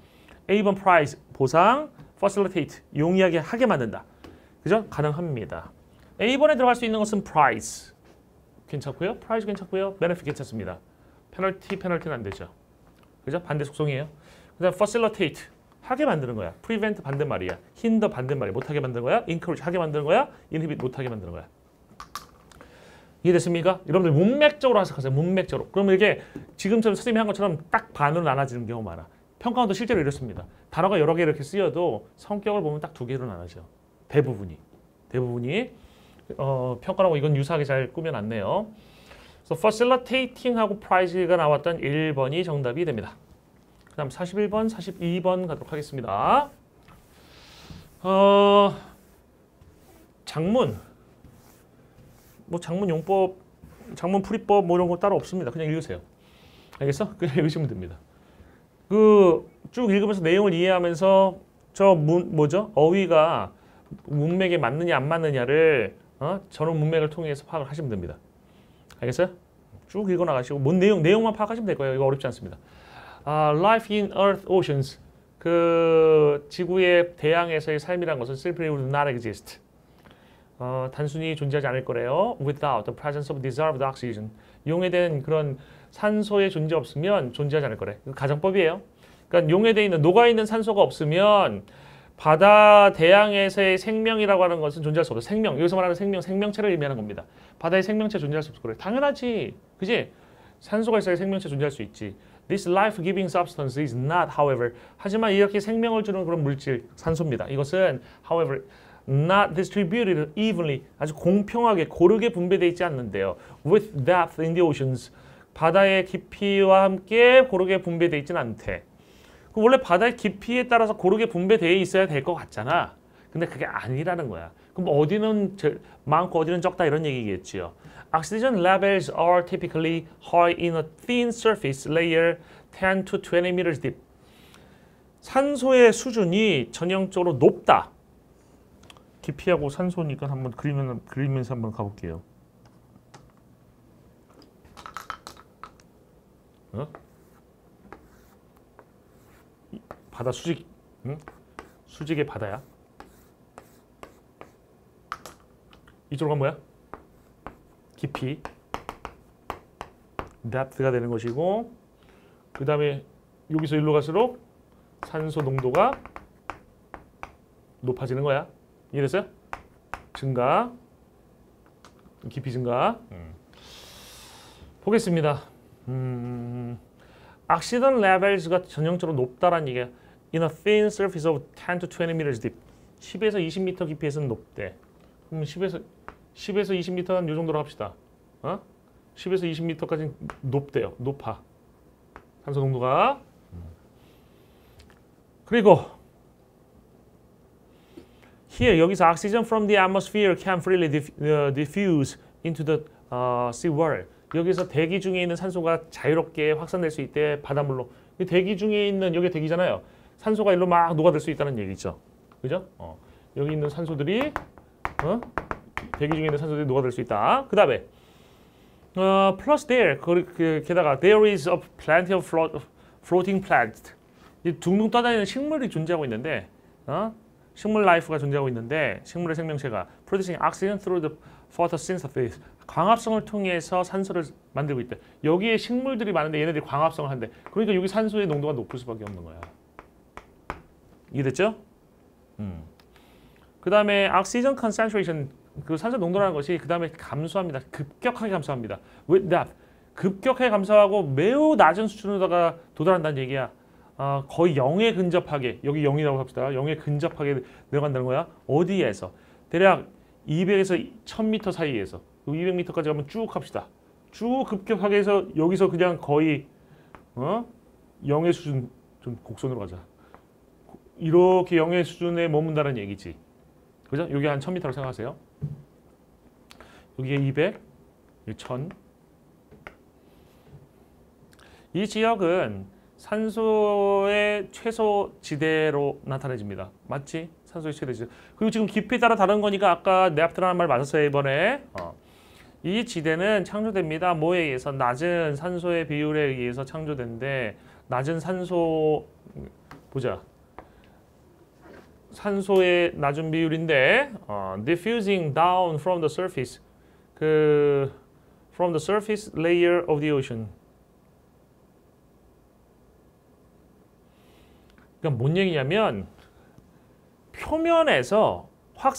A번 prize, 보상, facilitate, 용이하게 하게 만든다. 그죠? 가능합니다. A번에 들어갈 수 있는 것은 prize. 괜찮고요. prize 괜찮고요. benefit 괜찮습니다. penalty, penalty는 안 되죠. 그죠? 반대 속성이에요. 그다음 facilitate, 하게 만드는 거야. prevent 반대말이야. hinder 반대말이야. 못하게 만드는 거야. encourage, 하게 만드는 거야. inhibit, 못하게 만드는 거야. 이해됐습니까? 여러분들 문맥적으로 해석하세요. 문맥적으로. 그러면 이게 지금처럼 선생님이 한 것처럼 딱 반으로 나눠지는 경우가 많아. 평가원도 실제로 이렇습니다. 단어가 여러 개 이렇게 쓰여도 성격을 보면 딱 두 개로 나눠져. 대부분이. 대부분이. 어, 평가라고 이건 유사하게 잘 꾸며놨네요. 그래서 facilitating하고 prize가 나왔던 일 번이 정답이 됩니다. 그 다음 사십일 번, 사십이 번 가도록 하겠습니다. 어, 장문. 뭐 장문 용법, 장문 풀이법 뭐 이런 거 따로 없습니다. 그냥 읽으세요. 알겠어? 그냥 읽으시면 됩니다. 그 쭉 읽으면서 내용을 이해하면서 저 문, 뭐죠? 어휘가 문맥에 맞느냐 안 맞느냐를 어? 전원 문맥을 통해서 파악을 하시면 됩니다. 알겠어요? 쭉 읽어 나가시고 뭔 내용 내용만 파악하시면 될 거예요. 이거 어렵지 않습니다. 아, life in earth oceans. 그 지구의 대양에서의 삶이란 것은 simply would not exist. 어, 단순히 존재하지 않을 거래요. Without the presence of dissolved oxygen. 용해된 그런 산소의 존재 없으면 존재하지 않을 거래. 가정법이에요. 그러니까 용해되어 있는 녹아 있는 산소가 없으면 바다 대양에서의 생명이라고 하는 것은 존재할 수 없어. 생명, 여기서 말하는 생명, 생명체를 의미하는 겁니다. 바다에 생명체 존재할 수 없어. 그래, 당연하지. 그지? 산소가 있어야 생명체 존재할 수 있지. This life-giving substance is not, however. 하지만 이렇게 생명을 주는 그런 물질, 산소입니다. 이것은, however, not distributed evenly. 아주 공평하게, 고르게 분배되어 있지 않는데요. With depth in the oceans. 바다의 깊이와 함께 고르게 분배되어 있지는 않대. 원래 바다의 깊이에 따라서 고르게 분배되어 있어야 될 것 같잖아. 근데 그게 아니라는 거야. 그럼 어디는 많고 어디는 적다 이런 얘기겠지요. Oxygen levels are typically high in a thin surface layer ten to twenty meters deep. 산소의 수준이 전형적으로 높다. 깊이하고 산소니까 한번 그리면, 그리면서 한번 가볼게요. 어? 바다 수직, 응? 수직의 바다야. 이쪽으로 가면 뭐야? 깊이, depth가 되는 것이고, 그 다음에 여기서 일로 갈수록 산소 농도가 높아지는 거야. 이해됐어요? 증가, 깊이 증가. 음. 보겠습니다. 음, oxygen levels가 전형적으로 높다라는 얘기야. In a thin surface of ten to twenty meters deep. 십에서 이십 미터 깊이에서는 높대. 그럼 십에서 십에서 이십 미터 한 요 정도로 합시다. 어? 십에서 이십 미터까지 높대요. 높아. 산소 농도가. 그리고 here 여기서 oxygen from the atmosphere can freely diffuse into the uh, sea water. 여기서 대기 중에 있는 산소가 자유롭게 확산될 수 있대. 바닷물로. 대기 중에 있는 여기 대기잖아요. 산소가 일로 막 녹아들 수 있다는 얘기죠. 그죠? 어. 여기 있는 산소들이 어? 대기 중에 있는 산소들이 녹아들 수 있다. 그 다음에 어, plus there 그, 그, 게다가 there is a plenty of float, floating plants. 이 둥둥 떠다니는 식물이 존재하고 있는데 어? 식물 라이프가 존재하고 있는데 식물의 생명체가 producing oxygen through the photosynthesis. 광합성을 통해서 산소를 만들고 있대. 여기에 식물들이 많은데 얘네들이 광합성을 한대. 그러니까 여기 산소의 농도가 높을 수밖에 없는 거야. 이해됐죠? 음. 그 다음에 oxygen concentration, 그 산소 농도라는 것이 그 다음에 감소합니다. 급격하게 감소합니다. With that, 급격하게 감소하고 매우 낮은 수준으로다가 도달한다는 얘기야. 어, 거의 영에 근접하게, 여기 영이라고 합시다. 영에 근접하게 내려간다는 거야. 어디에서? 대략 이백에서 천 미터 사이에서. 이백 미터까지 가면 쭉 합시다. 쭉 급격하게 해서 여기서 그냥 거의 어? 영의 수준, 좀 곡선으로 가자. 이렇게 영의 수준에 머문다는 얘기지. 그죠? 여기 한 천 미터라고 생각하세요. 여기에 이백, 천. 이 지역은 산소의 최소 지대로 나타내집니다. 맞지? 산소의 최대 지대. 그리고 지금 깊이에 따라 다른 거니까 아까 네프트라는 말 맞았어요, 이번에. 어. 이 지대는 창조됩니다. 뭐에 의해서? 낮은 산소의 비율에 의해서 창조된데, 낮은 산소 보자. 산소의 낮은 비율인데 어, diffusing down from the surface, 그 from the surface layer of the ocean. 그러니까 뭔 얘기냐면 표면에서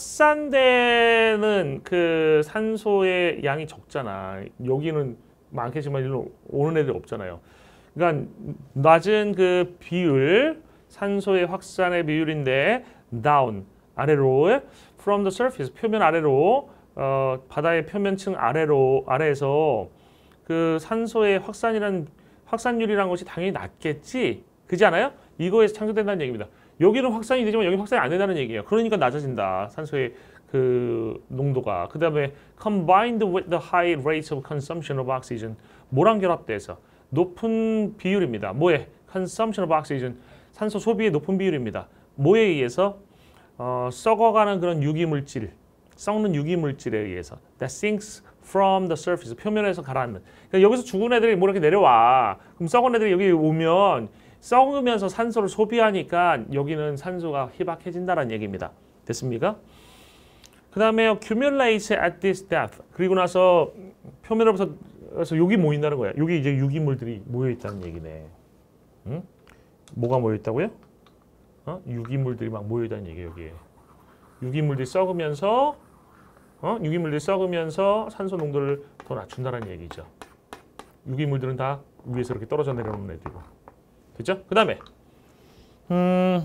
확산되는 그 산소의 양이 적잖아. 여기는 많겠지만 일로 오는 애들 없잖아요. 그러니까 낮은 그 비율, 산소의 확산의 비율인데 down, 아래로, from the surface, 표면 아래로, 어, 바다의 표면층 아래로, 아래에서 그 산소의 확산이란 확산율이란 것이 당연히 낮겠지, 그지 않아요? 이거에서 창조된다는 얘기입니다. 여기는 확산이 되지만 여기 확산이 안 된다는 얘기예요. 그러니까 낮아진다, 산소의 그 농도가. 그 다음에 combined with the high rates of consumption of oxygen, 뭐랑 결합돼서 높은 비율입니다. 뭐에? consumption of oxygen, 산소 소비의 높은 비율입니다. 뭐에 의해서? 어, 썩어가는 그런 유기물질, 썩는 유기물질에 의해서 that sinks from the surface, 표면에서 가라앉는. 그러니까 여기서 죽은 애들이 뭐 이렇게 내려와. 그럼 썩은 애들이 여기 오면 썩으면서 산소를 소비하니까 여기는 산소가 희박해진다는 얘기입니다. 됐습니까? 그 다음에 accumulate at this depth. 그리고 나서 표면으로부터 여기 모인다는 거야. 여기 이제 유기물들이 모여 있다는 얘기네. 응? 뭐가 모여 있다고요? 어? 유기물들이 막 모여있다는 얘기예요. 여기에. 유기물들이 썩으면서 어? 유기물들이 썩으면서 산소 농도를 더 낮춘다는 얘기죠. 유기물들은 다 위에서 이렇게 떨어져 내려오는 애들이고. 됐죠? 그 다음에 음,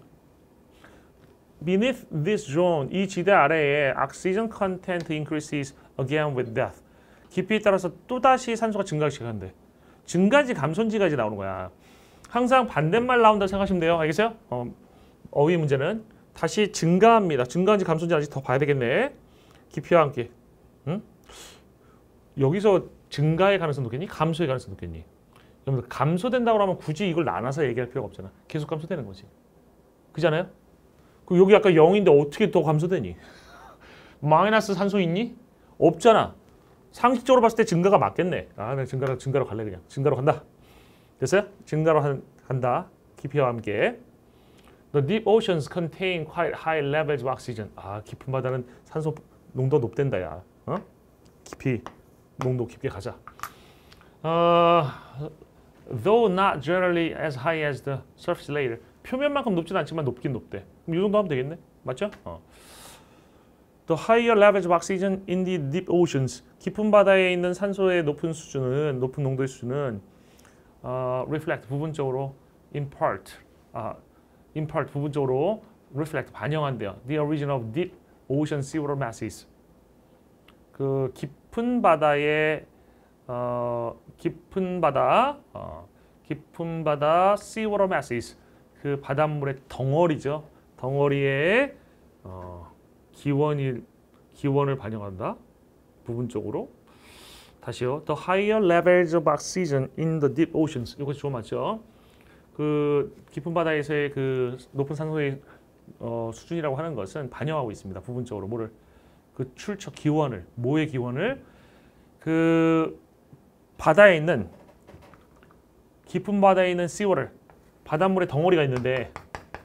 beneath this zone, 이 지대 아래에 oxygen content increases again with depth. 깊이에 따라서 또다시 산소가 증가하기 시작한대. 증가지 감소지까지 나오는 거야. 항상 반대말 나온다 생각하시면 돼요. 알겠어요? 어, 어휘 문제는 다시 증가합니다. 증가한지 감소인지 아직 더 봐야 되겠네. 깊이와 함께. 응? 여기서 증가의 가능성 높겠니? 감소의 가능성 높겠니? 여러분들 감소된다고 하면 굳이 이걸 나눠서 얘기할 필요가 없잖아. 계속 감소되는 거지. 그잖아요? 그 여기 아까 영인데 어떻게 더 감소되니? 마이너스 산소 있니? 없잖아. 상식적으로 봤을 때 증가가 맞겠네. 아, 내가 증가로, 증가로 갈래 그냥. 증가로 간다. 됐어요? 증가로 한, 간다. 깊이와 함께. The deep oceans contain quite high levels of oxygen. 아, 깊은 바다는 산소 농도 높댄다, 야. 어? 깊이, 농도 깊게 가자. 어, though not generally as high as the surface layer. 표면만큼 높진 않지만 높긴 높대. 그럼 이 정도 하면 되겠네. 맞죠? 어. The higher levels of oxygen in the deep oceans. 깊은 바다에 있는 산소의 높은 수준은, 높은 농도의 수준은 어, reflect, 부분적으로 in part, 아, in part, 부분적으로 reflect, 반영한대요. The origin of deep ocean seawater masses. 그 깊은 바다의 어, 깊은 바다, 어, 깊은 바다 seawater masses. 그 바닷물의 덩어리죠. 덩어리의 어, 기원이 기원을 반영한다. 부분적으로. 다시요. The higher levels of oxygen in the deep oceans. 이것이 주어 맞죠? 그 깊은 바다에서의 그 높은 산소의 어, 수준이라고 하는 것은 반영하고 있습니다. 부분적으로 뭐를 그 출처 기원을 뭐의 기원을 그 바다에 있는 깊은 바다에 있는 seawater 바닷물의 덩어리가 있는데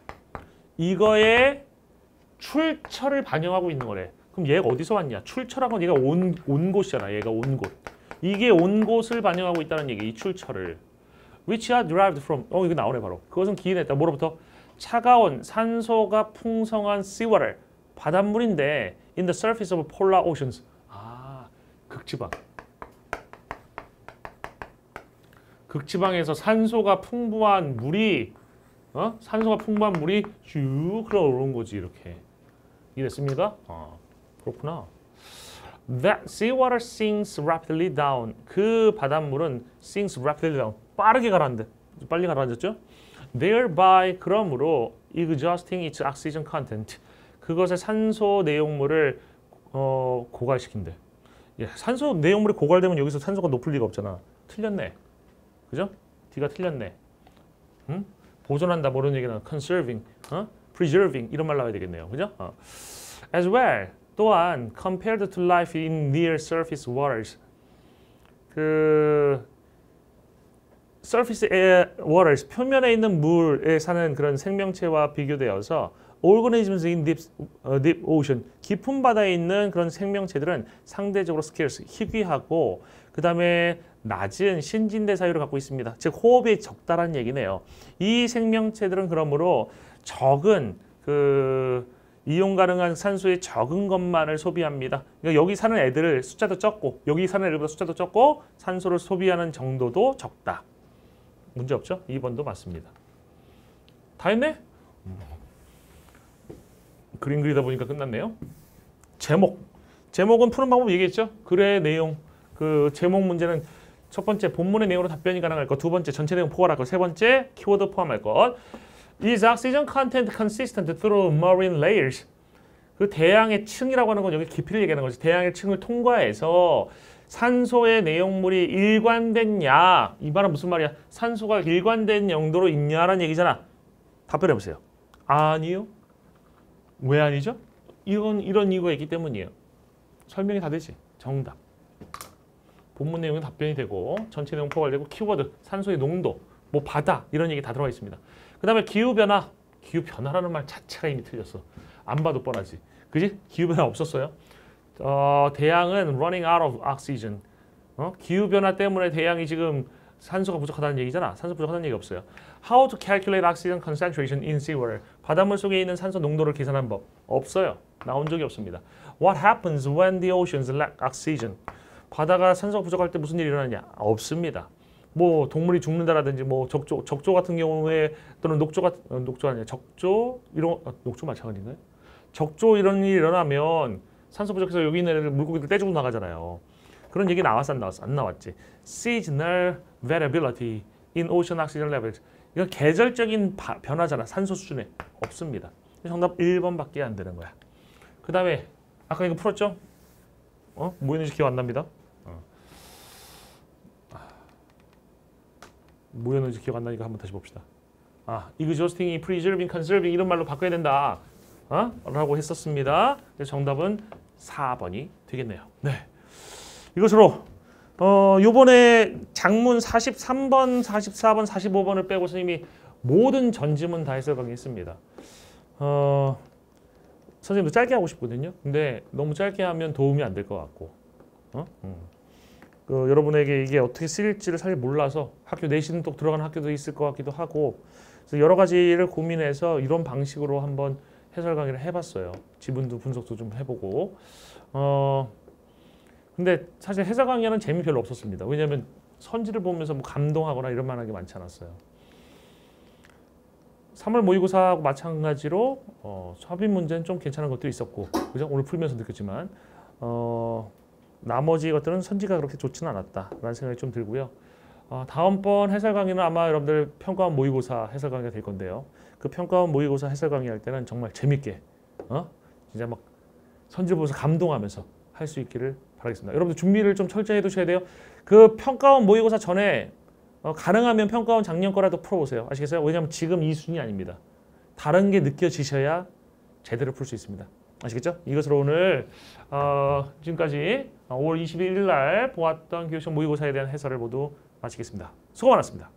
이거의 출처를 반영하고 있는 거래. 그럼 얘가 어디서 왔냐? 출처라고 얘가 온, 온 곳이잖아. 얘가 온 곳. 이게 온 곳을 반영하고 있다는 얘기. 이 출처를. Which are derived from. 어 이거 나오네 바로. 그것은 기인했다. 뭐로부터? 차가운 산소가 풍성한 seawater. 바닷물인데 in the surface of polar oceans. 아, 극지방. 극지방에서 산소가 풍부한 물이 어? 산소가 풍부한 물이 쭉 흘러오는 거지 이렇게. 이해됐습니까? 어, 그렇구나. That seawater sinks rapidly down. 그 바닷물은 sinks rapidly down. 빠르게 가라앉는데. 빨리 가라앉았죠? Thereby 그러므로 exhausting its oxygen content. 그것의 산소 내용물을 어, 고갈시킨대. 예, 산소 내용물이 고갈되면 여기서 산소가 높을 리가 없잖아. 틀렸네. 그죠? D가 틀렸네. 응? 보존한다 모르는 얘기는 conserving, 어? preserving 이런 말 나와야 되겠네요. 그죠? 어. As well, 또한 compared to life in near surface waters. 그 surface air waters 표면에 있는 물에 사는 그런 생명체와 비교되어서 organisms in deep, uh, deep ocean 깊은 바다에 있는 그런 생명체들은 상대적으로 scarce 희귀하고 그 다음에 낮은 신진대 사유를 갖고 있습니다. 즉 호흡이 적다라는 얘기네요. 이 생명체들은 그러므로 적은 그 이용 가능한 산소의 적은 것만을 소비합니다. 그러니까 여기 사는 애들을 숫자도 적고 여기 사는 애들보다 숫자도 적고 산소를 소비하는 정도도 적다. 문제 없죠? 이 번도 맞습니다. 다 했네? 그림 그리다 보니까 끝났네요. 제목. 제목은 푸는 방법 얘기했죠? 글의 내용. 그 제목 문제는 첫 번째 본문의 내용으로 답변이 가능할 것, 두 번째 전체 내용 포괄할 것, 세 번째 키워드 포함할 것. Is oxygen content consistent through marine layers? 그 대양의 층이라고 하는 건 여기 깊이를 얘기하는 거지. 대양의 층을 통과해서 산소의 내용물이 일관됐냐? 이 말은 무슨 말이야? 산소가 일관된 영도로 있냐라는 얘기잖아. 답변해 보세요. 아니요. 왜 아니죠? 이건 이런 이유가 있기 때문이에요. 설명이 다 되지. 정답. 본문 내용은 답변이 되고 전체 내용 포괄되고 키워드, 산소의 농도, 뭐 바다 이런 얘기 다 들어가 있습니다. 그 다음에 기후변화. 기후변화라는 말 자체가 이미 틀렸어. 안 봐도 뻔하지. 그지? 기후변화 없었어요. 어, 대양은 running out of oxygen. 어? 기후변화 때문에 대양이 지금 산소가 부족하다는 얘기잖아. 산소 부족하다는 얘기 없어요. How to calculate oxygen concentration in seawater. 바닷물 속에 있는 산소 농도를 계산한 법. 없어요. 나온 적이 없습니다. What happens when the oceans lack oxygen? 바다가 산소가 부족할 때 무슨 일이 일어나냐? 없습니다. 뭐 동물이 죽는다라든지 뭐 적조 적조 같은 경우에 또는 녹조 같은 어, 녹조 아니야 적조 이런 아, 녹조 마찬가지인가요? 적조 이런 일이 일어나면 산소 부족해서 여기 있는 애들 물고기들 떼주고 나가잖아요. 그런 얘기 나왔어 안 나왔어? 안 나왔지. Seasonal variability in ocean oxygen levels. 이건 계절적인 바, 변화잖아. 산소 수준에 없습니다. 정답 일 번밖에 안 되는 거야. 그 다음에 아까 이거 풀었죠? 어? 뭐였는지 기억 안 납니다. 어. 뭐였는지 기억 안 나니까 한번 다시 봅시다. 아, exhausting, preserving, conserving 이런 말로 바꿔야 된다. 어? 라고 했었습니다. 그래서 정답은 사 번이 되겠네요. 네. 이것으로 어, 요번에 장문 사십삼 번, 사십사 번, 사십오 번을 빼고 선생님이 모든 전지문 다 해설 강의했습니다. 어, 선생님도 짧게 하고 싶거든요. 근데 너무 짧게 하면 도움이 안 될 것 같고 어? 음. 그, 여러분에게 이게 어떻게 쓰일지를 사실 몰라서 학교 내신 또 들어가는 학교도 있을 것 같기도 하고 그래서 여러 가지를 고민해서 이런 방식으로 한번 해설 강의를 해봤어요. 지문도 분석도 좀 해보고 어, 근데 사실 해설 강의는 재미 별로 없었습니다. 왜냐하면 선지를 보면서 뭐 감동하거나 이런 만한 게 많지 않았어요. 삼월 모의고사하고 마찬가지로 어, 합의 문제는 좀 괜찮은 것들이 있었고 그죠? 오늘 풀면서 느꼈지만 어, 나머지 것들은 선지가 그렇게 좋지는 않았다라는 생각이 좀 들고요. 어, 다음번 해설 강의는 아마 여러분들 평가원 모의고사 해설 강의가 될 건데요. 그 평가원 모의고사 해설 강의 할 때는 정말 재밌게 어? 진짜 막 선지를 보면서 감동하면서 할 수 있기를 바라겠습니다. 여러분들 준비를 좀 철저히 해두셔야 돼요. 그 평가원 모의고사 전에 어, 가능하면 평가원 작년 거라도 풀어보세요. 아시겠어요? 왜냐하면 지금 이 수준이 아닙니다. 다른 게 느껴지셔야 제대로 풀 수 있습니다. 아시겠죠? 이것으로 오늘 어, 지금까지 오월 이십일 일 날 보았던 교육시험 모의고사에 대한 해설을 모두 마치겠습니다. 수고 많았습니다.